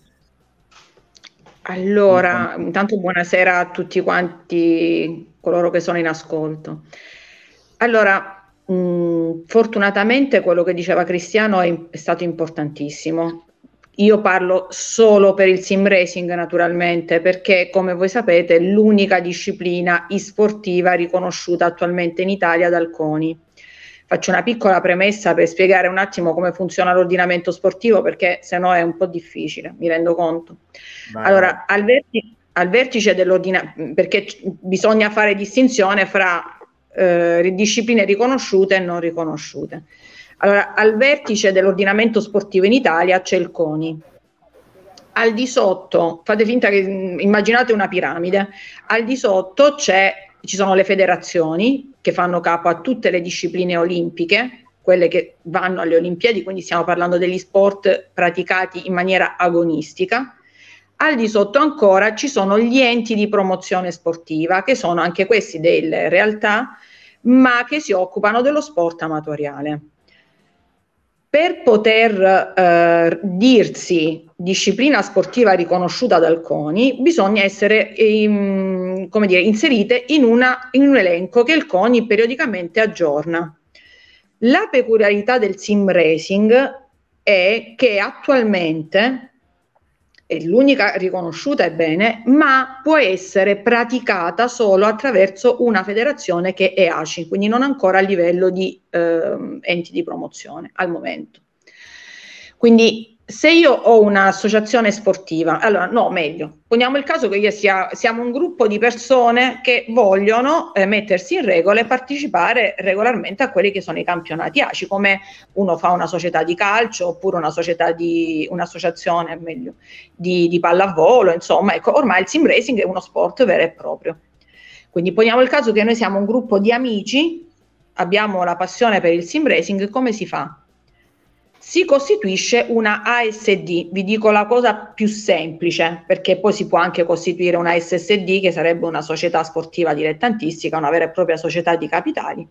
Allora, intanto buonasera a tutti quanti coloro che sono in ascolto. Allora, mh, fortunatamente quello che diceva Cristiano è, è stato importantissimo. Io parlo solo per il sim racing, naturalmente, perché come voi sapete è l'unica disciplina e-sportiva riconosciuta attualmente in Italia dal CONI. Faccio una piccola premessa per spiegare un attimo come funziona l'ordinamento sportivo, perché se no è un po' difficile, mi rendo conto. Vai, allora, vai. Al, vertice, al vertice dell'ordinamento, perché bisogna fare distinzione fra eh, discipline riconosciute e non riconosciute. Allora, al vertice dell'ordinamento sportivo in Italia c'è il CONI. Al di sotto, fate finta che immaginate una piramide, al di sotto c'è, ci sono le federazioni che fanno capo a tutte le discipline olimpiche, quelle che vanno alle Olimpiadi, quindi stiamo parlando degli sport praticati in maniera agonistica. Al di sotto ancora ci sono gli enti di promozione sportiva, che sono anche questi delle realtà, ma che si occupano dello sport amatoriale. per poter eh, dirsi disciplina sportiva riconosciuta dal CONI bisogna essere in, come dire, inserite in, una, in un elenco che il CONI periodicamente aggiorna. La peculiarità del sim racing è che attualmente è l'unica riconosciuta, ebbene, ma può essere praticata solo attraverso una federazione che è A C I, quindi non ancora a livello di eh, enti di promozione al momento. Quindi se io ho un'associazione sportiva, allora no, meglio, poniamo il caso che io sia, siamo un gruppo di persone che vogliono eh, mettersi in regola e partecipare regolarmente a quelli che sono i campionati A C I, come uno fa una società di calcio oppure una società di un'associazione meglio di, di pallavolo, insomma, ecco, ormai il sim racing è uno sport vero e proprio. Quindi poniamo il caso che noi siamo un gruppo di amici, abbiamo la passione per il sim racing, come si fa? Si costituisce una A S D, vi dico la cosa più semplice, perché poi si può anche costituire una S S D, che sarebbe una società sportiva dilettantistica, una vera e propria società di capitali,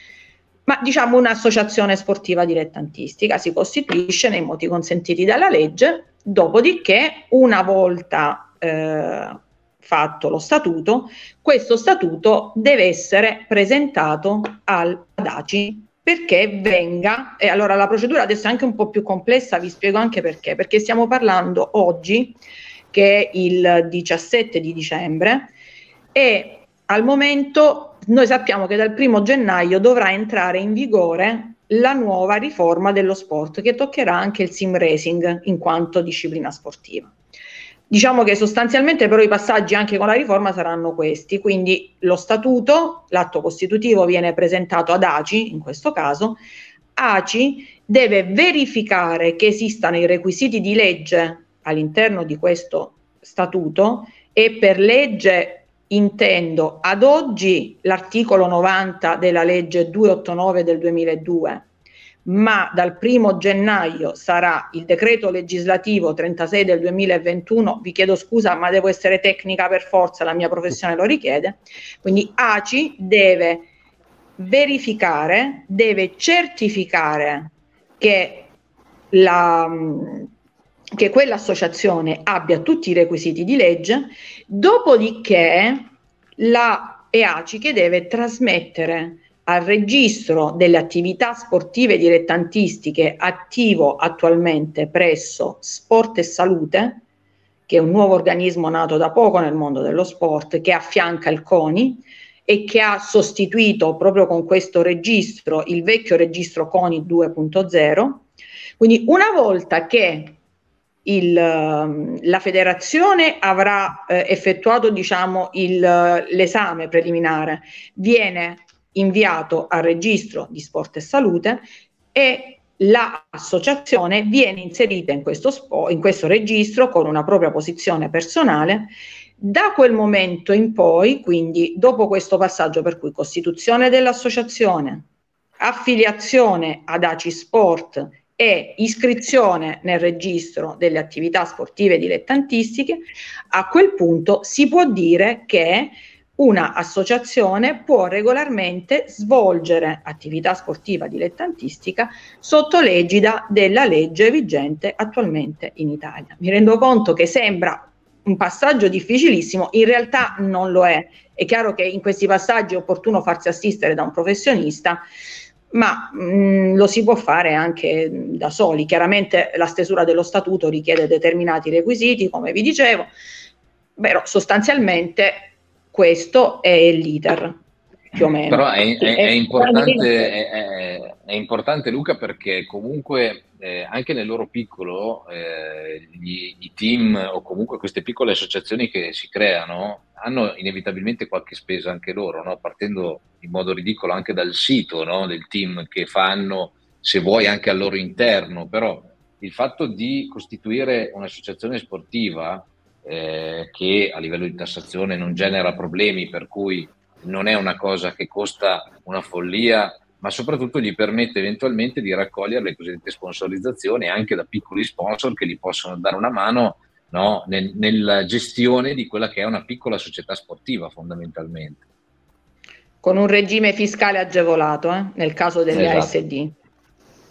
ma diciamo un'associazione sportiva dilettantistica, si costituisce nei modi consentiti dalla legge, dopodiché una volta eh, fatto lo statuto, questo statuto deve essere presentato al ad A C I, perché venga, e allora la procedura adesso è anche un po' più complessa, vi spiego anche perché, perché stiamo parlando oggi che è il diciassette di dicembre e al momento noi sappiamo che dal primo gennaio dovrà entrare in vigore la nuova riforma dello sport che toccherà anche il sim racing in quanto disciplina sportiva. Diciamo che sostanzialmente però i passaggi anche con la riforma saranno questi, quindi lo statuto, l'atto costitutivo viene presentato ad A C I, in questo caso, A C I deve verificare che esistano i requisiti di legge all'interno di questo statuto e per legge intendo ad oggi l'articolo novanta della legge duecentoottantanove del duemiladue, ma dal primo gennaio sarà il decreto legislativo trentasei del duemilaventuno, vi chiedo scusa ma devo essere tecnica per forza, la mia professione lo richiede, quindi A C I deve verificare, deve certificare che, la, che quell'associazione abbia tutti i requisiti di legge, dopodiché la è A C I che deve trasmettere al registro delle attività sportive dilettantistiche attivo attualmente presso Sport e Salute, che è un nuovo organismo nato da poco nel mondo dello sport, che affianca il CONI e che ha sostituito proprio con questo registro il vecchio registro CONI due punto zero. Quindi una volta che il, la federazione avrà eh, effettuato diciamo il, l'esame preliminare, viene inviato al registro di Sport e Salute e l'associazione viene inserita in questo, spo, in questo registro con una propria posizione personale. Da quel momento in poi, quindi dopo questo passaggio per cui costituzione dell'associazione, affiliazione ad A C I Sport e iscrizione nel registro delle attività sportive dilettantistiche, a quel punto si può dire che una associazione può regolarmente svolgere attività sportiva dilettantistica sotto l'egida della legge vigente attualmente in Italia. Mi rendo conto che sembra un passaggio difficilissimo, in realtà non lo è. È chiaro che in questi passaggi è opportuno farsi assistere da un professionista, ma mh, lo si può fare anche da soli. Chiaramente la stesura dello statuto richiede determinati requisiti, come vi dicevo, però sostanzialmente questo è l'iter, più o meno. Però è, è, è, importante, è, è, è importante, Luca, perché comunque eh, anche nel loro piccolo eh, gli, i team o comunque queste piccole associazioni che si creano hanno inevitabilmente qualche spesa anche loro, no? Partendo in modo ridicolo anche dal sito, no? Del team che fanno, se vuoi, anche al loro interno. Però il fatto di costituire un'associazione sportiva Eh, che a livello di tassazione non genera problemi, per cui non è una cosa che costa una follia, ma soprattutto gli permette eventualmente di raccogliere le cosiddette sponsorizzazioni anche da piccoli sponsor che gli possono dare una mano, no, nel, nella gestione di quella che è una piccola società sportiva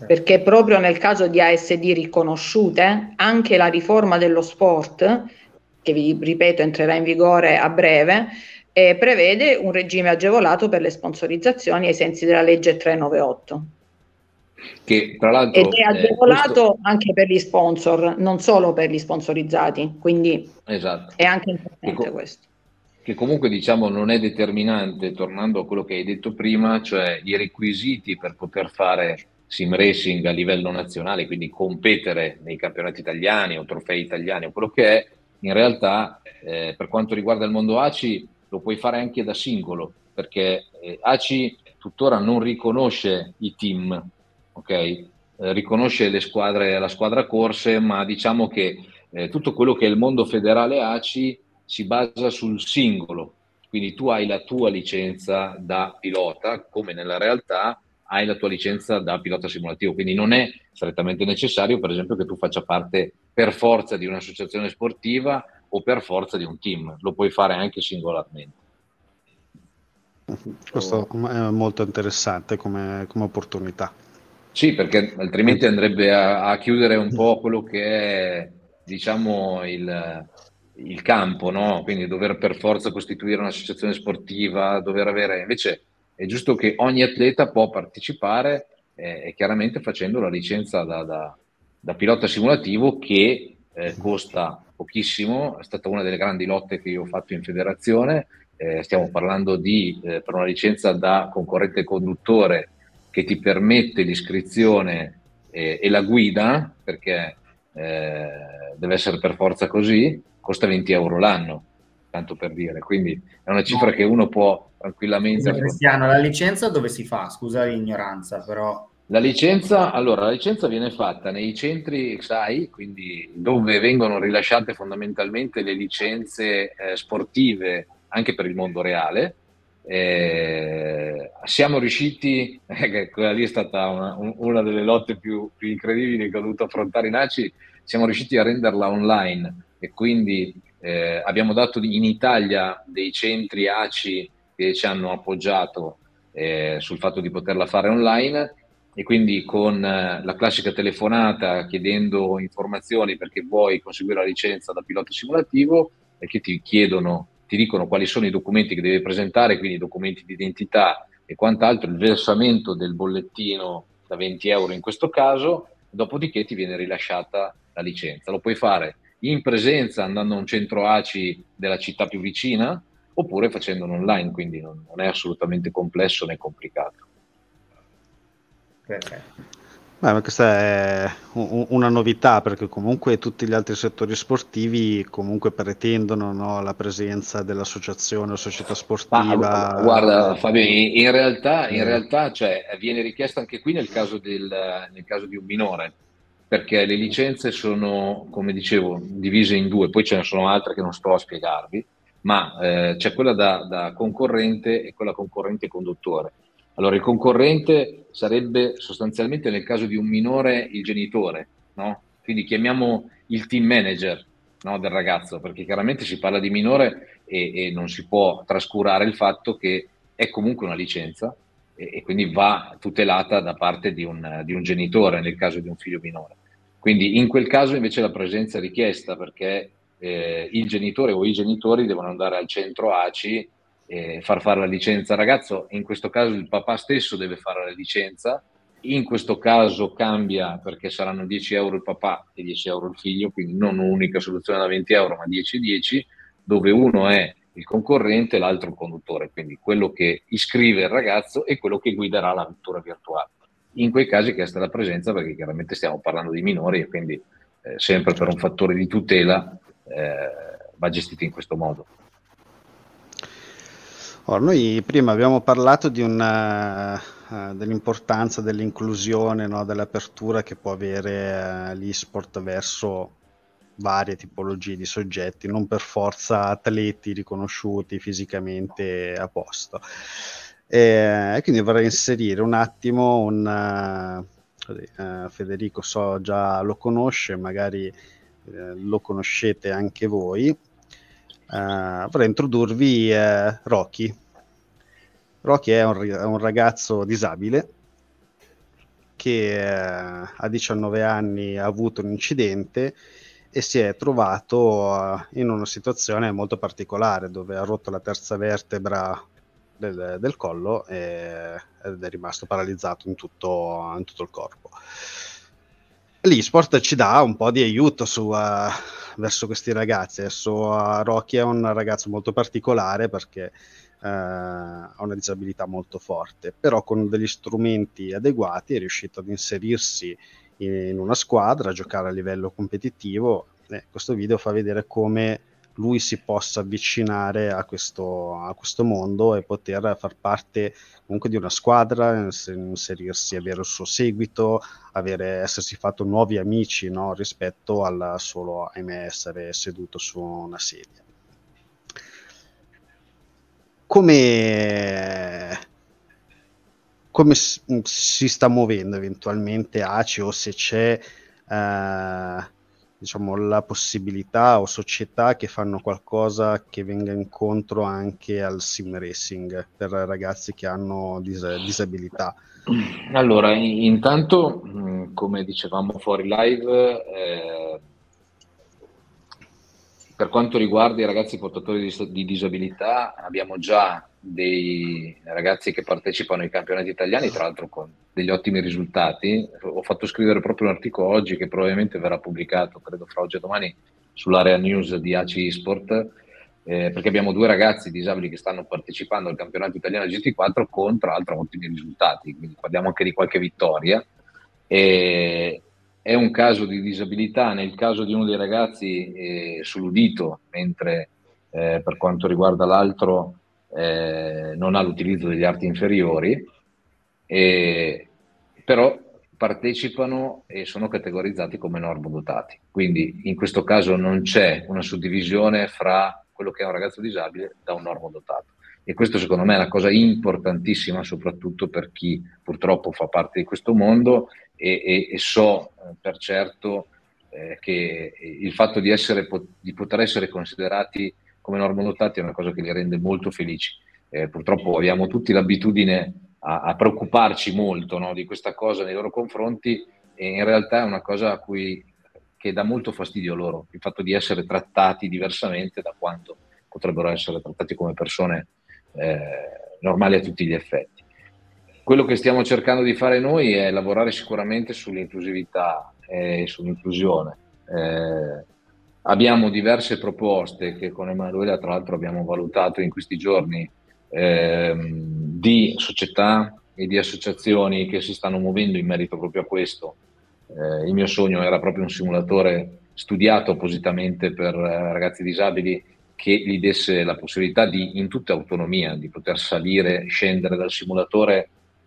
perché proprio nel caso di A S D riconosciute, anche la riforma dello sport, che vi ripeto entrerà in vigore a breve, eh, prevede un regime agevolato per le sponsorizzazioni ai sensi della legge trecentonovantotto. Che tra l'altro ed è agevolato eh, questo... anche per gli sponsor, non solo per gli sponsorizzati, quindi esatto. è anche importante che co- questo. Che comunque diciamo non è determinante, tornando a quello che hai detto prima, cioè i requisiti per poter fare sim racing a livello nazionale, quindi competere nei campionati italiani o trofei italiani o quello che è, in realtà eh, per quanto riguarda il mondo A C I lo puoi fare anche da singolo, perché eh, A C I tuttora non riconosce i team, ok? Eh, riconosce le squadre, la squadra corse, ma diciamo che eh, tutto quello che è il mondo federale A C I si basa sul singolo, quindi tu hai la tua licenza da pilota, come nella realtà hai la tua licenza da pilota simulativo, quindi non è strettamente necessario, per esempio, che tu faccia parte per forza di un'associazione sportiva o per forza di un team, lo puoi fare anche singolarmente. Questo è molto interessante come, come opportunità. Sì, perché altrimenti andrebbe a, a chiudere un po' quello che è, diciamo, il, il campo, no? Quindi dover per forza costituire un'associazione sportiva, dover avere... Invece è giusto che ogni atleta può partecipare, eh, e chiaramente facendo la licenza da, da, da pilota simulativo che eh, costa pochissimo, è stata una delle grandi lotte che io ho fatto in federazione, eh, stiamo parlando di, eh, per una licenza da concorrente conduttore, che ti permette l'iscrizione eh, e la guida, perché eh, deve essere per forza così, costa venti euro l'anno, tanto per dire. Quindi è una cifra no. che uno può tranquillamente affrontare. Cristiano, la licenza dove si fa? Scusa l'ignoranza, però... La licenza, allora, la licenza viene fatta nei centri X A I, quindi dove vengono rilasciate fondamentalmente le licenze eh, sportive anche per il mondo reale. Eh, siamo riusciti, eh, quella lì è stata una, una delle lotte più, più incredibili che ho dovuto affrontare in A C I, siamo riusciti a renderla online e quindi eh, abbiamo dato in Italia dei centri A C I che ci hanno appoggiato eh, sul fatto di poterla fare online, e quindi con eh, la classica telefonata chiedendo informazioni perché vuoi conseguire la licenza da pilota simulativo, e che ti chiedono, ti dicono quali sono i documenti che devi presentare, quindi i documenti di identità e quant'altro, il versamento del bollettino da venti euro in questo caso, dopodiché ti viene rilasciata la licenza. Lo puoi fare in presenza andando a un centro A C I della città più vicina, oppure facendolo online, quindi non, non è assolutamente complesso né complicato. Perfetto. Beh, questa è un, una novità, perché comunque tutti gli altri settori sportivi comunque pretendono, no, la presenza dell'associazione o società sportiva. Ma, guarda Fabio, in realtà, in realtà cioè, viene richiesto anche qui nel caso, del, nel caso di un minore, perché le licenze sono, come dicevo, divise in due, poi ce ne sono altre che non sto a spiegarvi, ma eh, c'è quella da, da concorrente e quella concorrente conduttore. Allora, il concorrente sarebbe sostanzialmente nel caso di un minore il genitore, no? Quindi chiamiamo il team manager, no, del ragazzo, perché chiaramente si parla di minore e, e non si può trascurare il fatto che è comunque una licenza e, e quindi va tutelata da parte di un, di un genitore nel caso di un figlio minore. Quindi in quel caso invece la presenza è richiesta, perché eh, il genitore o i genitori devono andare al centro A C I e far fare la licenza al ragazzo. In questo caso il papà stesso deve fare la licenza, in questo caso cambia perché saranno dieci euro il papà e dieci euro il figlio, quindi non un'unica soluzione da venti euro ma dieci dieci, dove uno è il concorrente e l'altro il conduttore, quindi quello che iscrive il ragazzo e quello che guiderà la vettura virtuale. In quei casi è chiesta la presenza, perché chiaramente stiamo parlando di minori e quindi eh, sempre per un fattore di tutela eh, va gestito in questo modo. Oh, noi prima abbiamo parlato di una, uh, dell'importanza dell'inclusione, no, dell'apertura che può avere uh, l'e-sport verso varie tipologie di soggetti, non per forza atleti riconosciuti fisicamente a posto. E quindi vorrei inserire un attimo un uh, uh, Federico, so già lo conosce, magari uh, lo conoscete anche voi. Uh, vorrei introdurvi uh, Rocky. Rocky è un, è un ragazzo disabile che eh, a diciannove anni ha avuto un incidente e si è trovato uh, in una situazione molto particolare, dove ha rotto la terza vertebra del, del collo e, ed è rimasto paralizzato in tutto, in tutto il corpo. L'e-sport ci dà un po' di aiuto su, uh, verso questi ragazzi. Adesso uh, Rocky è un ragazzo molto particolare perché uh, ha una disabilità molto forte, però con degli strumenti adeguati è riuscito ad inserirsi in una squadra, a giocare a livello competitivo. Eh, questo video fa vedere come lui si possa avvicinare a questo, a questo mondo e poter far parte comunque di una squadra, inserirsi, avere il suo seguito, avere, essersi fatto nuovi amici, no? Rispetto al solo, ahimè, essere seduto su una sedia. Come... come si sta muovendo eventualmente A C I, o se c'è eh, diciamo la possibilità o società che fanno qualcosa che venga incontro anche al sim racing per ragazzi che hanno dis- disabilità? Allora, intanto, come dicevamo fuori live, eh, per quanto riguarda i ragazzi portatori di, di disabilità, abbiamo già dei ragazzi che partecipano ai campionati italiani, tra l'altro con degli ottimi risultati. Ho fatto scrivere proprio un articolo oggi che probabilmente verrà pubblicato, credo fra oggi e domani, sull'area news di A C I Sport, eh, perché abbiamo due ragazzi disabili che stanno partecipando al campionato italiano G T quattro con, tra l'altro, ottimi risultati, quindi parliamo anche di qualche vittoria. E, è un caso di disabilità, nel caso di uno dei ragazzi eh, sull'udito, mentre eh, per quanto riguarda l'altro eh, non ha l'utilizzo degli arti inferiori, e, però partecipano e sono categorizzati come normodotati. Quindi in questo caso non c'è una suddivisione fra quello che è un ragazzo disabile da un normodotato. E questo secondo me è una cosa importantissima, soprattutto per chi purtroppo fa parte di questo mondo, e, e, e so eh, per certo eh, che il fatto di, essere, di poter essere considerati come normodotati è una cosa che li rende molto felici. Eh, purtroppo abbiamo tutti l'abitudine a, a preoccuparci molto, no, di questa cosa nei loro confronti, e in realtà è una cosa a cui, che dà molto fastidio loro, il fatto di essere trattati diversamente da quanto potrebbero essere trattati come persone eh, normali a tutti gli effetti. Quello che stiamo cercando di fare noi è lavorare sicuramente sull'inclusività e sull'inclusione. Eh, abbiamo diverse proposte che con Emanuela tra l'altro abbiamo valutato in questi giorni, ehm, di società e di associazioni che si stanno muovendo in merito proprio a questo. Eh, il mio sogno era proprio un simulatore studiato appositamente per eh, ragazzi disabili, che gli desse la possibilità di, in tutta autonomia, di poter salire, scendere dal simulatore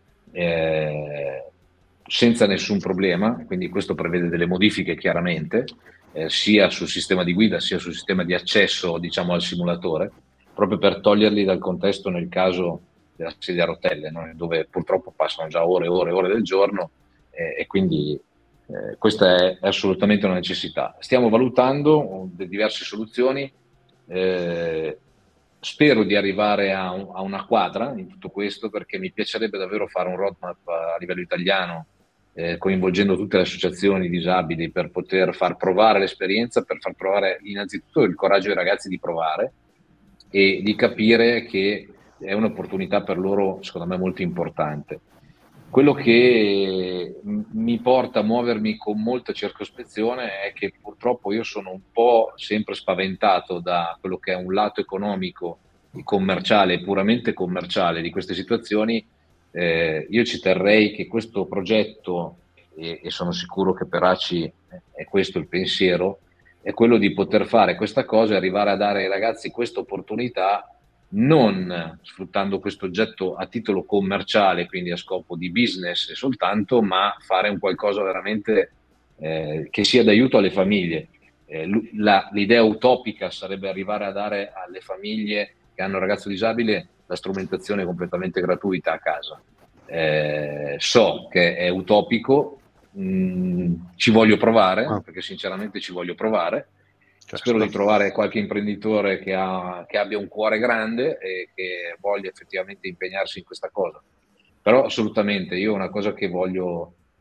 eh, senza nessun problema. Quindi questo prevede delle modifiche chiaramente, eh, sia sul sistema di guida sia sul sistema di accesso, diciamo, al simulatore, proprio per toglierli dal contesto nel caso della sedia a rotelle, no? Dove purtroppo passano già ore e ore e ore del giorno, eh, e quindi eh, questa è, è assolutamente una necessità. Stiamo valutando diverse soluzioni. Eh, spero di arrivare a, un, a una quadra in tutto questo, perché mi piacerebbe davvero fare un roadmap a livello italiano, eh, coinvolgendo tutte le associazioni disabili, per poter far provare l'esperienza, per far provare innanzitutto il coraggio ai ragazzi di provare e di capire che è un'opportunità per loro, secondo me, molto importante. Quello che mi porta a muovermi con molta circospezione è che purtroppo io sono un po' sempre spaventato da quello che è un lato economico e commerciale, puramente commerciale di queste situazioni. Eh, io ci terrei che questo progetto, e, e sono sicuro che per A C I è questo il pensiero, è quello di poter fare questa cosa e arrivare a dare ai ragazzi questa opportunità, non sfruttando questo oggetto a titolo commerciale, quindi a scopo di business soltanto, ma fare un qualcosa veramente eh, che sia d'aiuto alle famiglie. Eh, la, l'idea utopica sarebbe arrivare a dare alle famiglie che hanno un ragazzo disabile la strumentazione completamente gratuita a casa. Eh, so che è utopico, mh, ci voglio provare, ah. perché sinceramente ci voglio provare. Certo. Spero di trovare qualche imprenditore che, ha, che abbia un cuore grande e che voglia effettivamente impegnarsi in questa cosa. Però assolutamente, io una cosa che voglio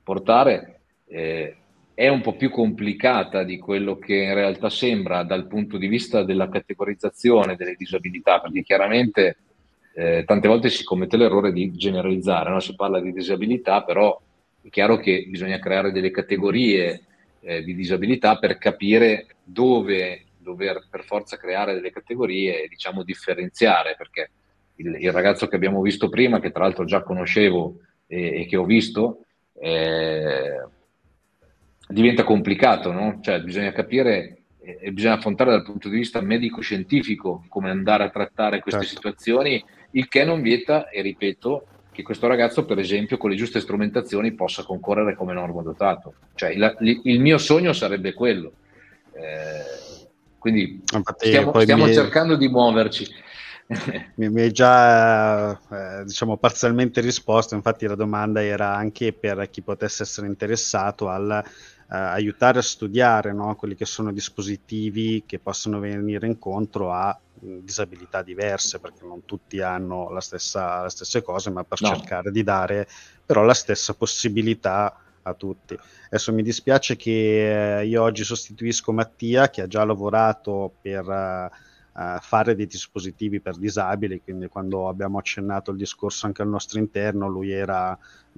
portare, eh, è un po' più complicata di quello che in realtà sembra dal punto di vista della categorizzazione delle disabilità, perché chiaramente eh, tante volte si commette l'errore di generalizzare, no? Si parla di disabilità, però è chiaro che bisogna creare delle categorie eh, di disabilità per capire dove dover per forza creare delle categorie e diciamo differenziare, perché il, il ragazzo che abbiamo visto prima, che tra l'altro già conoscevo e, e che ho visto, eh, diventa complicato, no? Cioè bisogna capire e eh, bisogna affrontare dal punto di vista medico-scientifico come andare a trattare queste Certo. situazioni, il che non vieta, e ripeto, che questo ragazzo, per esempio, con le giuste strumentazioni possa concorrere come normodotato. Cioè il, il mio sogno sarebbe quello. Eh, quindi Infatti, stiamo, poi stiamo mi... cercando di muoverci. Mi, mi hai già eh, diciamo parzialmente risposto, infatti la domanda era anche per chi potesse essere interessato al eh, aiutare a studiare, no, quelli che sono dispositivi che possono venire incontro a mh, disabilità diverse, perché non tutti hanno la stessa, le stesse cose, ma per No. cercare di dare però la stessa possibilità a tutti. Adesso mi dispiace che eh, io oggi sostituisco Mattia, che ha già lavorato per eh, Uh, fare dei dispositivi per disabili, quindi quando abbiamo accennato il discorso anche al nostro interno lui era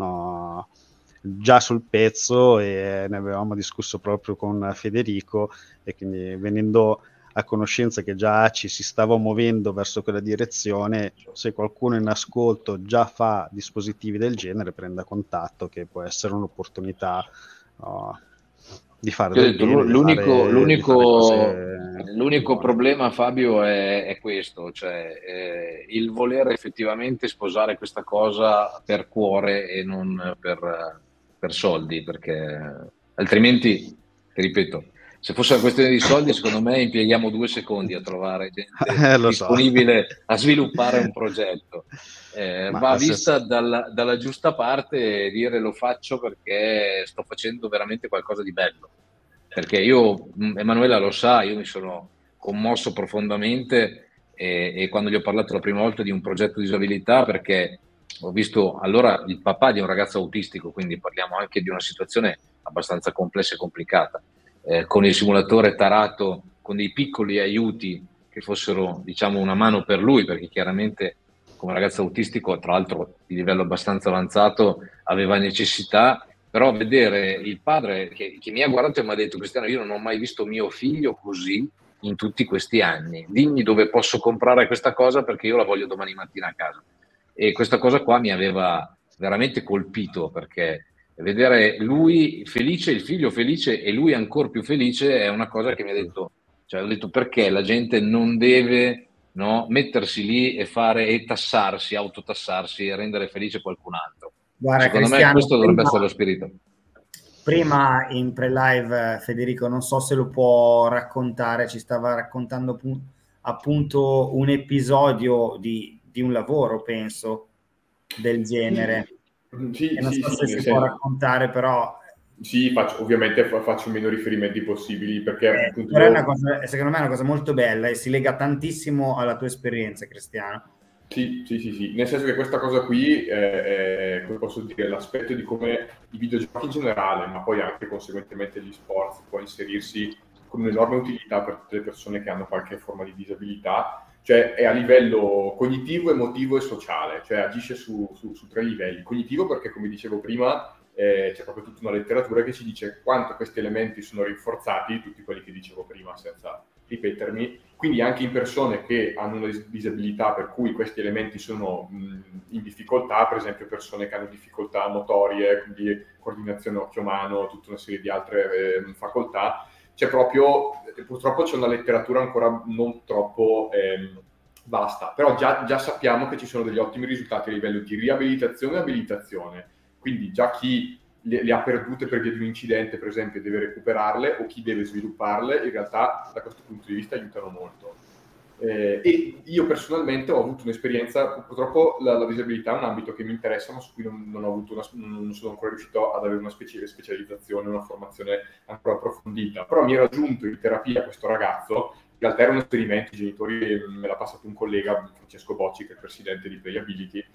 no, già sul pezzo e ne avevamo discusso proprio con Federico, e quindi venendo a conoscenza che già ci si stava muovendo verso quella direzione, se qualcuno in ascolto già fa dispositivi del genere prenda contatto, che può essere un'opportunità no, di fare Ti ho del detto, bene, di l'unico, fare, di fare l'unico, cose l'unico buone. problema, Fabio, è, è questo, cioè eh, il voler effettivamente sposare questa cosa per cuore e non per, per soldi, perché altrimenti, ti ripeto, se fosse una questione di soldi, secondo me impieghiamo due secondi a trovare gente Eh, lo so. disponibile a sviluppare un progetto. Eh, Ma va se- vista dalla, dalla giusta parte e dire lo faccio perché sto facendo veramente qualcosa di bello. Perché io, Emanuela lo sa, io mi sono commosso profondamente e, e quando gli ho parlato la prima volta di un progetto di disabilità, perché ho visto allora il papà di un ragazzo autistico, quindi parliamo anche di una situazione abbastanza complessa e complicata, eh, con il simulatore tarato, con dei piccoli aiuti che fossero, diciamo, una mano per lui, perché chiaramente come ragazzo autistico, tra l'altro di livello abbastanza avanzato, aveva necessità, però vedere il padre che, che mi ha guardato e mi ha detto: Cristiano, io non ho mai visto mio figlio così in tutti questi anni, dimmi dove posso comprare questa cosa perché io la voglio domani mattina a casa. E questa cosa qua mi aveva veramente colpito, perché vedere lui felice, il figlio felice e lui ancora più felice è una cosa che mi ha detto, cioè ho detto perché la gente non deve, no, mettersi lì e fare e tassarsi, autotassarsi e rendere felice qualcun altro. Guarda, Secondo me Cristiano, questo dovrebbe prima, essere lo spirito. Prima in pre-live Federico, non so se lo può raccontare, ci stava raccontando appunto un episodio di, di un lavoro, penso, del genere. Sì, e non sì, so sì, se si nel può senso... raccontare, però... Sì, faccio, ovviamente faccio meno riferimenti possibili, perché Eh, appunto però io... è una cosa, secondo me è una cosa molto bella e si lega tantissimo alla tua esperienza, Cristiano. Sì, sì, sì, sì, nel senso che questa cosa qui è, è, come posso dire, l'aspetto di come i videogiochi in generale, ma poi anche conseguentemente gli sport, può inserirsi con un'enorme utilità per tutte le persone che hanno qualche forma di disabilità, cioè è a livello cognitivo, emotivo e sociale, cioè agisce su, su, su tre livelli. Cognitivo perché, come dicevo prima, eh, c'è proprio tutta una letteratura che ci dice quanto questi elementi sono rinforzati, tutti quelli che dicevo prima senza ripetermi, quindi anche in persone che hanno una disabilità per cui questi elementi sono mh, in difficoltà, per esempio persone che hanno difficoltà motorie, quindi coordinazione occhio-mano, tutta una serie di altre eh, facoltà, c'è proprio, purtroppo c'è una letteratura ancora non troppo eh, vasta, però già, già sappiamo che ci sono degli ottimi risultati a livello di riabilitazione e abilitazione, quindi già chi le, le ha perdute per via di un incidente, per esempio, deve recuperarle, o chi deve svilupparle, in realtà da questo punto di vista aiutano molto. Eh, e io personalmente ho avuto un'esperienza, purtroppo la, la disabilità è un ambito che mi interessa, ma su cui non, non, ho avuto una, non sono ancora riuscito ad avere una specie, specializzazione, una formazione ancora approfondita, però mi era giunto in terapia questo ragazzo, in realtà era un esperimento, i genitori me l'ha passato un collega, Francesco Bocci, che è il presidente di Playability,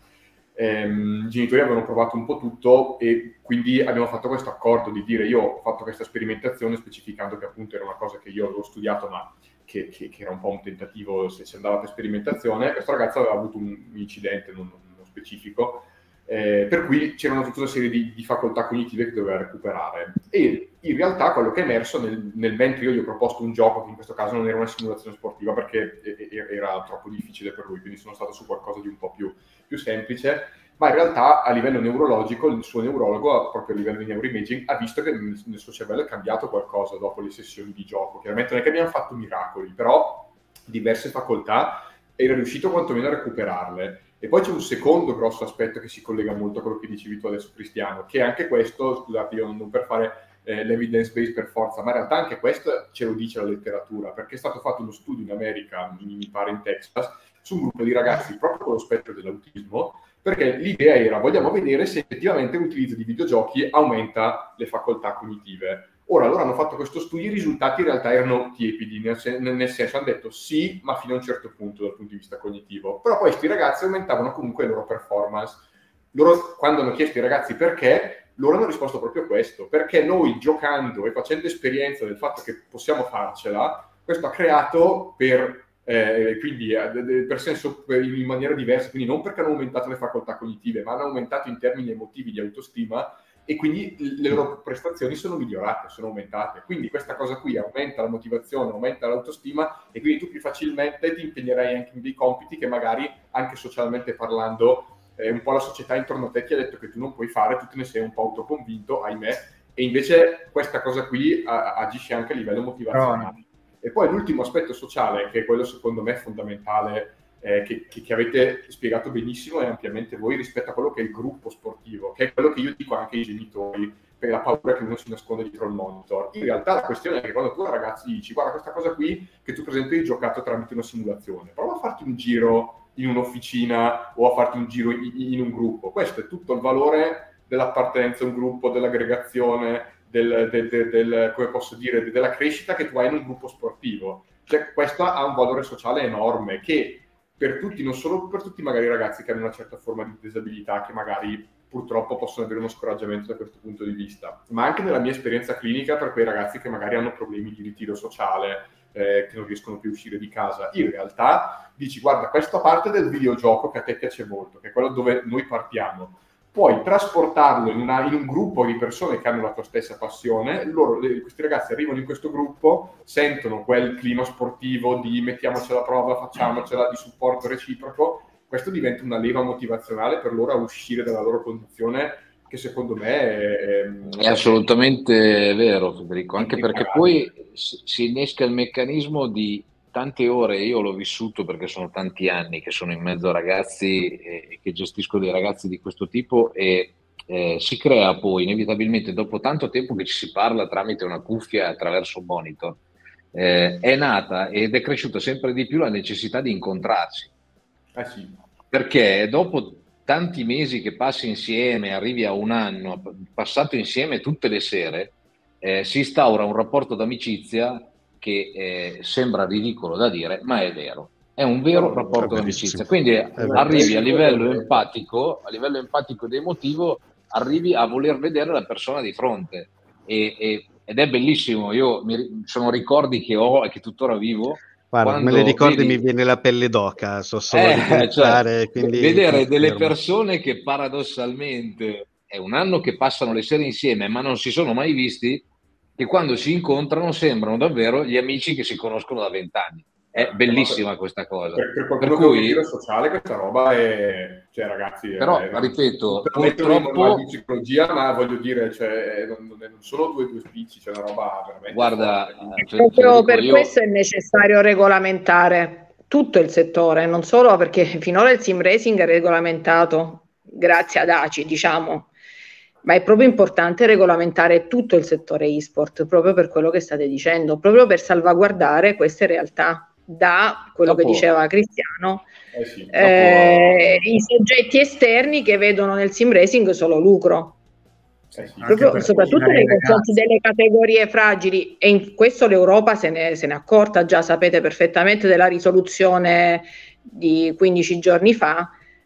ehm, i genitori avevano provato un po' tutto e quindi abbiamo fatto questo accordo di dire io ho fatto questa sperimentazione specificando che appunto era una cosa che io avevo studiato ma che, che, che era un po' un tentativo se si andava per sperimentazione. Questo ragazzo aveva avuto un, un incidente non, non specifico, eh, per cui c'erano tutta una serie di, di facoltà cognitive che doveva recuperare e in realtà quello che è emerso nel, nel mentre io gli ho proposto un gioco che in questo caso non era una simulazione sportiva perché era troppo difficile per lui, quindi sono stato su qualcosa di un po' più, più semplice, ma in realtà a livello neurologico il suo neurologo, proprio a livello di neuroimaging, ha visto che nel, nel suo cervello è cambiato qualcosa dopo le sessioni di gioco. Chiaramente non è che abbiamo fatto miracoli, però diverse facoltà era riuscito quantomeno a recuperarle. E poi c'è un secondo grosso aspetto che si collega molto a quello che dicevi tu adesso, Cristiano, che anche questo, scusate, io non per fare eh, l'evidence base per forza, ma in realtà anche questo ce lo dice la letteratura, perché è stato fatto uno studio in America, mi pare in Texas, su un gruppo di ragazzi proprio con lo spettro dell'autismo, perché l'idea era, vogliamo vedere se effettivamente l'utilizzo di videogiochi aumenta le facoltà cognitive. Ora, loro hanno fatto questo studio, i risultati in realtà erano tiepidi, nel, sen- nel senso hanno detto sì, ma fino a un certo punto dal punto di vista cognitivo. Però poi questi ragazzi aumentavano comunque le loro performance. Loro, quando hanno chiesto ai ragazzi perché, loro hanno risposto proprio questo, perché noi giocando e facendo esperienza del fatto che possiamo farcela, questo ha creato per... Eh, quindi eh, per senso in maniera diversa, quindi non perché hanno aumentato le facoltà cognitive, ma hanno aumentato in termini emotivi di autostima e quindi le loro prestazioni sono migliorate, sono aumentate. Quindi questa cosa qui aumenta la motivazione, aumenta l'autostima e quindi tu più facilmente ti impegnerai anche in dei compiti che magari anche socialmente parlando eh, un po' la società intorno a te ti ha detto che tu non puoi fare, tu te ne sei un po' autoconvinto, ahimè, e invece questa cosa qui a- agisce anche a livello motivazionale. Oh. E poi l'ultimo aspetto sociale, che è quello secondo me fondamentale, eh, che, che, che avete spiegato benissimo e ampiamente voi rispetto a quello che è il gruppo sportivo, che è quello che io dico anche ai genitori, per la paura che uno si nasconde dietro il monitor. In realtà la questione è che quando tu ai ragazzi dici guarda questa cosa qui che tu per esempio hai giocato tramite una simulazione, prova a farti un giro in un'officina o a farti un giro in, in un gruppo. Questo è tutto il valore dell'appartenenza a un gruppo, dell'aggregazione, Del, del, del, del, come posso dire, della crescita che tu hai in un gruppo sportivo. Cioè, questo ha un valore sociale enorme che per tutti, non solo per tutti magari i ragazzi che hanno una certa forma di disabilità, che magari purtroppo possono avere uno scoraggiamento da questo punto di vista, ma anche nella mia esperienza clinica per quei ragazzi che magari hanno problemi di ritiro sociale, eh, che non riescono più a uscire di casa. In realtà dici, guarda, questa parte del videogioco che a te piace molto, che è quello dove noi partiamo, puoi trasportarlo in, una, in un gruppo di persone che hanno la tua stessa passione, loro, le, questi ragazzi arrivano in questo gruppo, sentono quel clima sportivo di mettiamoci alla prova, facciamocela, di supporto reciproco, questo diventa una leva motivazionale per loro a uscire dalla loro condizione, che secondo me è... È assolutamente vero, Federico, anche perché poi si innesca il meccanismo di tante ore. Io l'ho vissuto perché sono tanti anni che sono in mezzo a ragazzi e che gestisco dei ragazzi di questo tipo e eh, si crea poi inevitabilmente dopo tanto tempo che ci si parla tramite una cuffia attraverso un monitor, eh, è nata ed è cresciuta sempre di più la necessità di incontrarsi. Eh sì. Perché dopo tanti mesi che passi insieme, arrivi a un anno passato insieme tutte le sere, eh, si instaura un rapporto d'amicizia che eh, sembra ridicolo da dire, ma è vero. È un vero oh, rapporto d'amicizia. Quindi arrivi a livello empatico, a livello empatico ed emotivo, arrivi a voler vedere la persona di fronte. E, e, ed è bellissimo. Io mi, sono ricordi che ho e che tuttora vivo. Guarda, me le ricordi, vedi... mi viene la pelle d'oca, so solo eh, di pensare. Cioè, quindi vedere delle persone che paradossalmente è un anno che passano le sere insieme, ma non si sono mai visti, che quando si incontrano sembrano davvero gli amici che si conoscono da vent'anni. È eh, bellissima questa cosa. Per, per qualcuno per cui, che è un giro sociale, questa roba è... Cioè, ragazzi... Però, è, ripeto, non purtroppo... di psicologia, ma voglio dire, cioè, non, non, è, non solo due due spicci, c'è una roba veramente... Guarda... Forte. Proprio per io... questo è necessario regolamentare tutto il settore, non solo perché finora il sim racing è regolamentato grazie ad A C I, diciamo, ma è proprio importante regolamentare tutto il settore e-sport, proprio per quello che state dicendo, proprio per salvaguardare queste realtà da quello dopo, che diceva Cristiano, eh sì, dopo, eh, i soggetti esterni che vedono nel sim racing solo lucro. Eh sì, proprio, soprattutto nei confronti delle categorie fragili, e in questo l'Europa se ne, se ne è accorta già, sapete perfettamente della risoluzione di quindici giorni fa,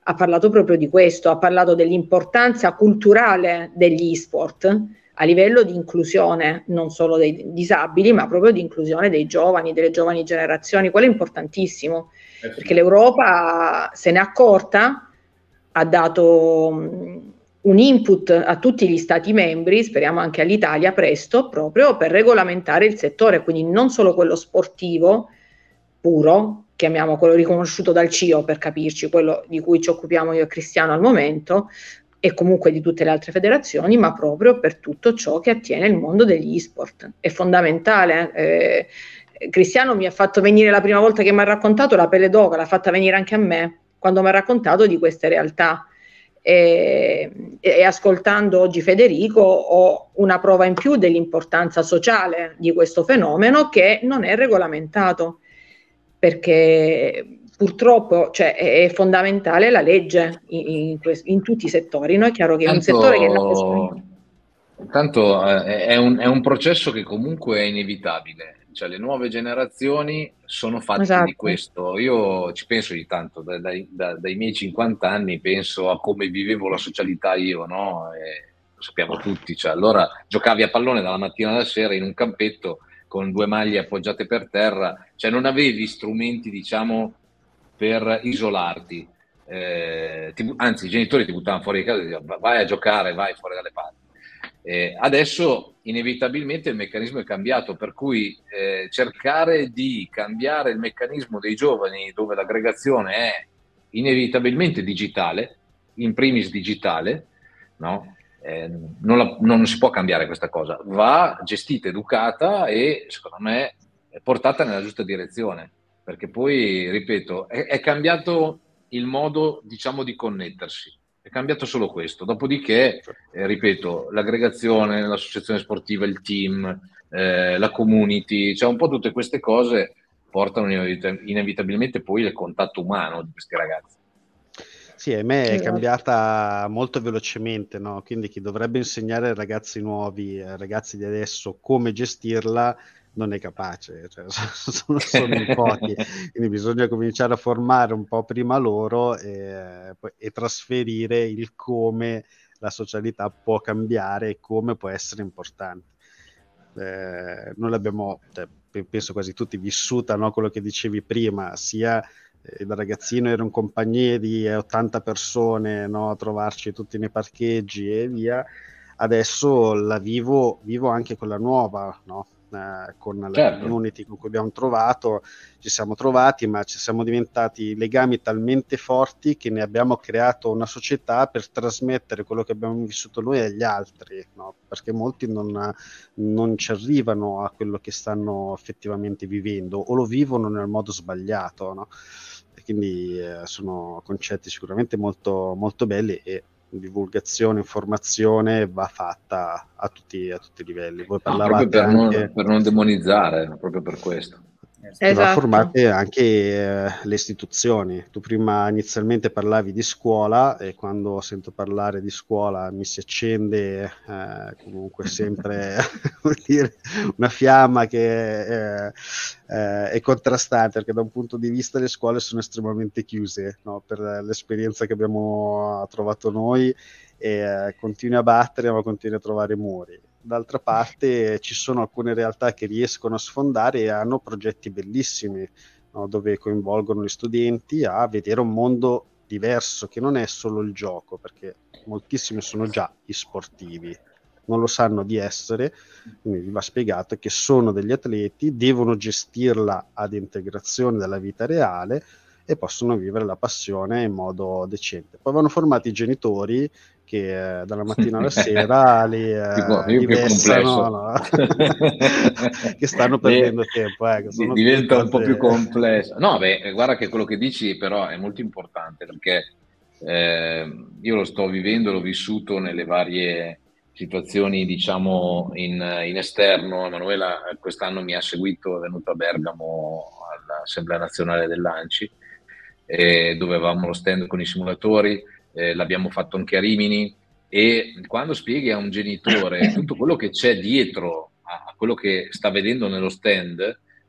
ha parlato proprio di questo, ha parlato dell'importanza culturale degli e-sport a livello di inclusione non solo dei disabili, ma proprio di inclusione dei giovani, delle giovani generazioni. Quello è importantissimo, Eh sì. perché l'Europa se n'è accorta, ha dato um, un input a tutti gli stati membri, speriamo anche all'Italia presto, proprio per regolamentare il settore, quindi non solo quello sportivo puro, chiamiamo quello riconosciuto dal C I O per capirci, quello di cui ci occupiamo io e Cristiano al momento, e comunque di tutte le altre federazioni, ma proprio per tutto ciò che attiene il mondo degli e-sport. È fondamentale. Eh, Cristiano mi ha fatto venire la prima volta che mi ha raccontato la pelle d'oca, l'ha fatta venire anche a me, quando mi ha raccontato di queste realtà. E, e ascoltando oggi Federico ho una prova in più dell'importanza sociale di questo fenomeno che non è regolamentato, perché purtroppo cioè, è fondamentale la legge in, in, in tutti i settori, no? È chiaro che è un settore che Tanto, tanto eh, è, un, è un processo che comunque è inevitabile, cioè le nuove generazioni sono fatte Esatto. di questo. Io ci penso ogni tanto, da, dai, da, dai miei cinquanta anni penso a come vivevo la socialità io, no? E lo sappiamo tutti, cioè allora giocavi a pallone dalla mattina alla sera in un campetto con due maglie appoggiate per terra, cioè non avevi strumenti, diciamo, per isolarti, eh, ti, anzi i genitori ti buttavano fuori di casa e dicevano vai a giocare, vai fuori dalle parti. Eh, adesso inevitabilmente il meccanismo è cambiato, per cui eh, cercare di cambiare il meccanismo dei giovani dove l'aggregazione è inevitabilmente digitale, in primis digitale, no? Eh, non, la, non si può cambiare questa cosa, va gestita, educata e secondo me portata nella giusta direzione, perché poi, ripeto, è, è cambiato il modo, diciamo, di connettersi, è cambiato solo questo, dopodiché, eh, ripeto, l'aggregazione, l'associazione sportiva, il team, eh, la community, cioè un po' tutte queste cose portano inevitabilmente poi il contatto umano di questi ragazzi. Sì, a me è cambiata molto velocemente, no? Quindi chi dovrebbe insegnare ai ragazzi nuovi, ai ragazzi di adesso, come gestirla, non è capace, cioè, sono, sono in pochi, quindi bisogna cominciare a formare un po' prima loro e, e trasferire il come la socialità può cambiare e come può essere importante. Eh, noi l'abbiamo, cioè, penso quasi tutti, vissuta, no? Quello che dicevi prima, sia da ragazzino ero in compagnia di ottanta persone, no, a trovarci tutti nei parcheggi e via. Adesso la vivo, vivo anche con la nuova, no? Eh, con la certo. community con cui abbiamo trovato, ci siamo trovati, ma ci siamo diventati legami talmente forti che ne abbiamo creato una società per trasmettere quello che abbiamo vissuto noi agli altri, no? Perché molti non, non ci arrivano a quello che stanno effettivamente vivendo o lo vivono nel modo sbagliato, no? Quindi eh, sono concetti sicuramente molto, molto belli e divulgazione, informazione va fatta a tutti, a tutti i livelli. Voi parlavate no, proprio per, anche... non, per non demonizzare, proprio per questo. Esatto. Va formate anche eh, le istituzioni. Tu prima inizialmente parlavi di scuola e quando sento parlare di scuola mi si accende eh, comunque sempre dire, una fiamma che eh, eh, è contrastante, perché da un punto di vista le scuole sono estremamente chiuse, no? Per l'esperienza che abbiamo trovato noi e eh, continui a battere ma continui a trovare muri. D'altra parte ci sono alcune realtà che riescono a sfondare e hanno progetti bellissimi, no? Dove coinvolgono gli studenti a vedere un mondo diverso che non è solo il gioco, perché moltissimi sono già sportivi, non lo sanno di essere, quindi va spiegato che sono degli atleti, devono gestirla ad integrazione della vita reale e possono vivere la passione in modo decente. Poi vanno formati i genitori che eh, dalla mattina alla sera li, eh, li vessano, no? Che stanno perdendo Beh, tempo. Eh, sono diventa un po' più complesso. No, beh, guarda che quello che dici però è molto importante, perché eh, io lo sto vivendo, l'ho vissuto nelle varie situazioni, diciamo, in, in esterno. Emanuela quest'anno mi ha seguito, è venuto a Bergamo all'Assemblea Nazionale dell'Anci, eh, dove avevamo lo stand con i simulatori, eh, l'abbiamo fatto anche a Rimini, e quando spieghi a un genitore tutto quello che c'è dietro a, a quello che sta vedendo nello stand,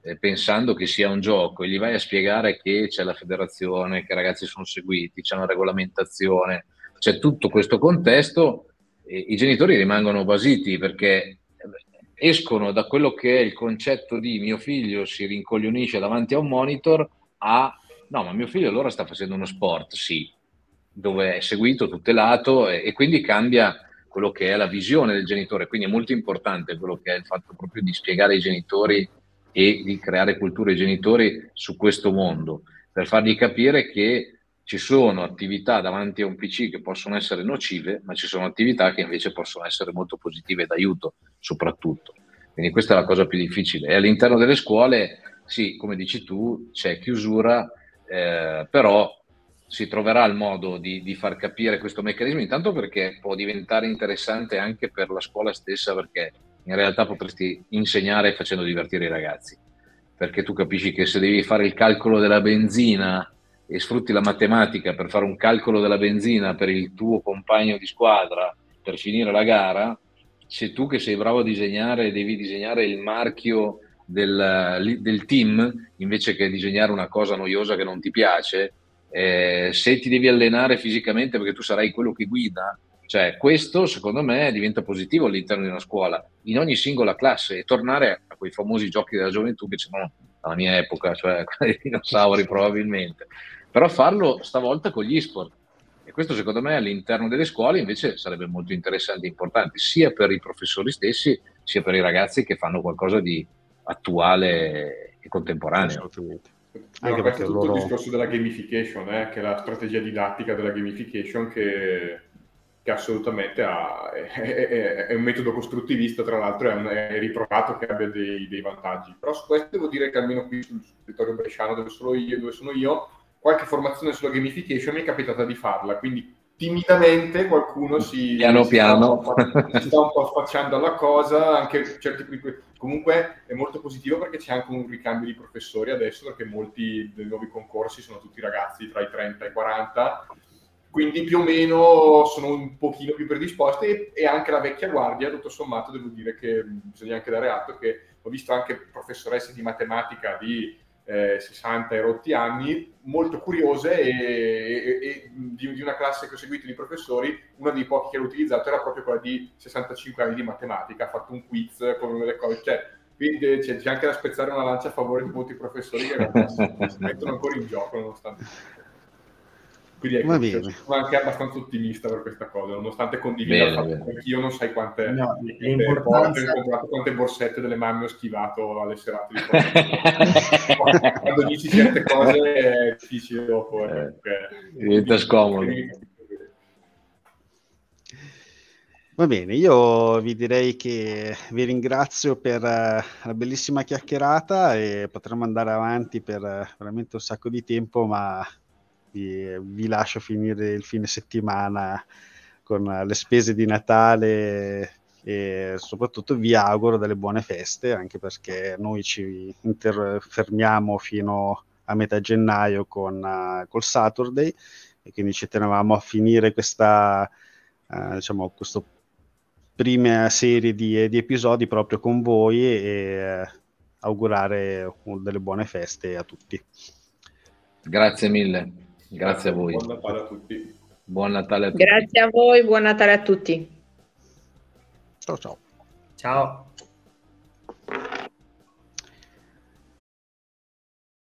eh, pensando che sia un gioco e gli vai a spiegare che c'è la federazione, che i ragazzi sono seguiti, c'è una regolamentazione, c'è tutto questo contesto, e i genitori rimangono basiti perché escono da quello che è il concetto di mio figlio si rincoglionisce davanti a un monitor a no, ma mio figlio allora sta facendo uno sport, sì, dove è seguito, tutelato, e, e quindi cambia quello che è la visione del genitore. Quindi è molto importante quello che è il fatto proprio di spiegare ai genitori e di creare cultura ai genitori su questo mondo, per fargli capire che ci sono attività davanti a un P C che possono essere nocive, ma ci sono attività che invece possono essere molto positive e d'aiuto soprattutto. Quindi questa è la cosa più difficile. E all'interno delle scuole, sì, come dici tu, c'è chiusura, eh, però si troverà il modo di, di far capire questo meccanismo, intanto perché può diventare interessante anche per la scuola stessa, perché in realtà potresti insegnare facendo divertire i ragazzi, perché tu capisci che se devi fare il calcolo della benzina e sfrutti la matematica per fare un calcolo della benzina per il tuo compagno di squadra per finire la gara, se tu che sei bravo a disegnare devi disegnare il marchio del, del team invece che disegnare una cosa noiosa che non ti piace, eh, se ti devi allenare fisicamente perché tu sarai quello che guida, cioè questo secondo me diventa positivo all'interno di una scuola, in ogni singola classe, e tornare a quei famosi giochi della gioventù che c'erano alla mia epoca, cioè i dinosauri probabilmente, però farlo stavolta con gli sport. E questo secondo me all'interno delle scuole invece sarebbe molto interessante e importante, sia per i professori stessi, sia per i ragazzi che fanno qualcosa di attuale e contemporaneo. Assolutamente. Anche questo è tutto loro... il discorso della gamification, eh, che è la strategia didattica della gamification che, che assolutamente ha, è, è, è un metodo costruttivista, tra l'altro è, un, è riprovato che abbia dei, dei vantaggi. Però su questo devo dire che almeno qui sul territorio bresciano dove sono io, dove sono io qualche formazione sulla gamification mi è capitata di farla, quindi timidamente qualcuno si, piano si, piano. Sta, un po', si sta un po' affacciando alla cosa, anche certi, comunque è molto positivo perché c'è anche un ricambio di professori adesso, perché molti dei nuovi concorsi sono tutti ragazzi tra i trenta e i quaranta, quindi più o meno sono un pochino più predisposti, e, e anche la vecchia guardia, tutto sommato devo dire che bisogna anche dare atto che ho visto anche professoresse di matematica di Eh, sessanta e rotti anni, molto curiose, e, e, e di, di una classe che ho seguito di professori, uno dei pochi che l'ho utilizzato era proprio quella di sessantacinque anni di matematica, ha fatto un quiz con le cose, cioè, quindi c'è, c'è anche da spezzare una lancia a favore di molti professori che si mettono ancora in gioco nonostante. Quindi ecco, cioè, sono anche abbastanza ottimista per questa cosa, nonostante condivida il fatto che io non sai quante, no, quante, porte, quante borsette delle mamme ho schivato alle serate di quando, quando dici certe cose è difficile dopo. Eh, diventa scomodo. Va bene, io vi direi che vi ringrazio per uh, la bellissima chiacchierata, e potremmo andare avanti per uh, veramente un sacco di tempo, ma Vi, vi lascio finire il fine settimana con le spese di Natale, e soprattutto vi auguro delle buone feste, anche perché noi ci inter- fermiamo fino a metà gennaio con uh, col Saturday, e quindi ci tenevamo a finire questa uh, diciamo questo prima serie di, di episodi proprio con voi, e uh, augurare delle buone feste a tutti. Grazie mille. Grazie a voi. Buon Natale a tutti. Buon Natale a tutti. Grazie a voi, buon Natale a tutti. Ciao ciao. Ciao.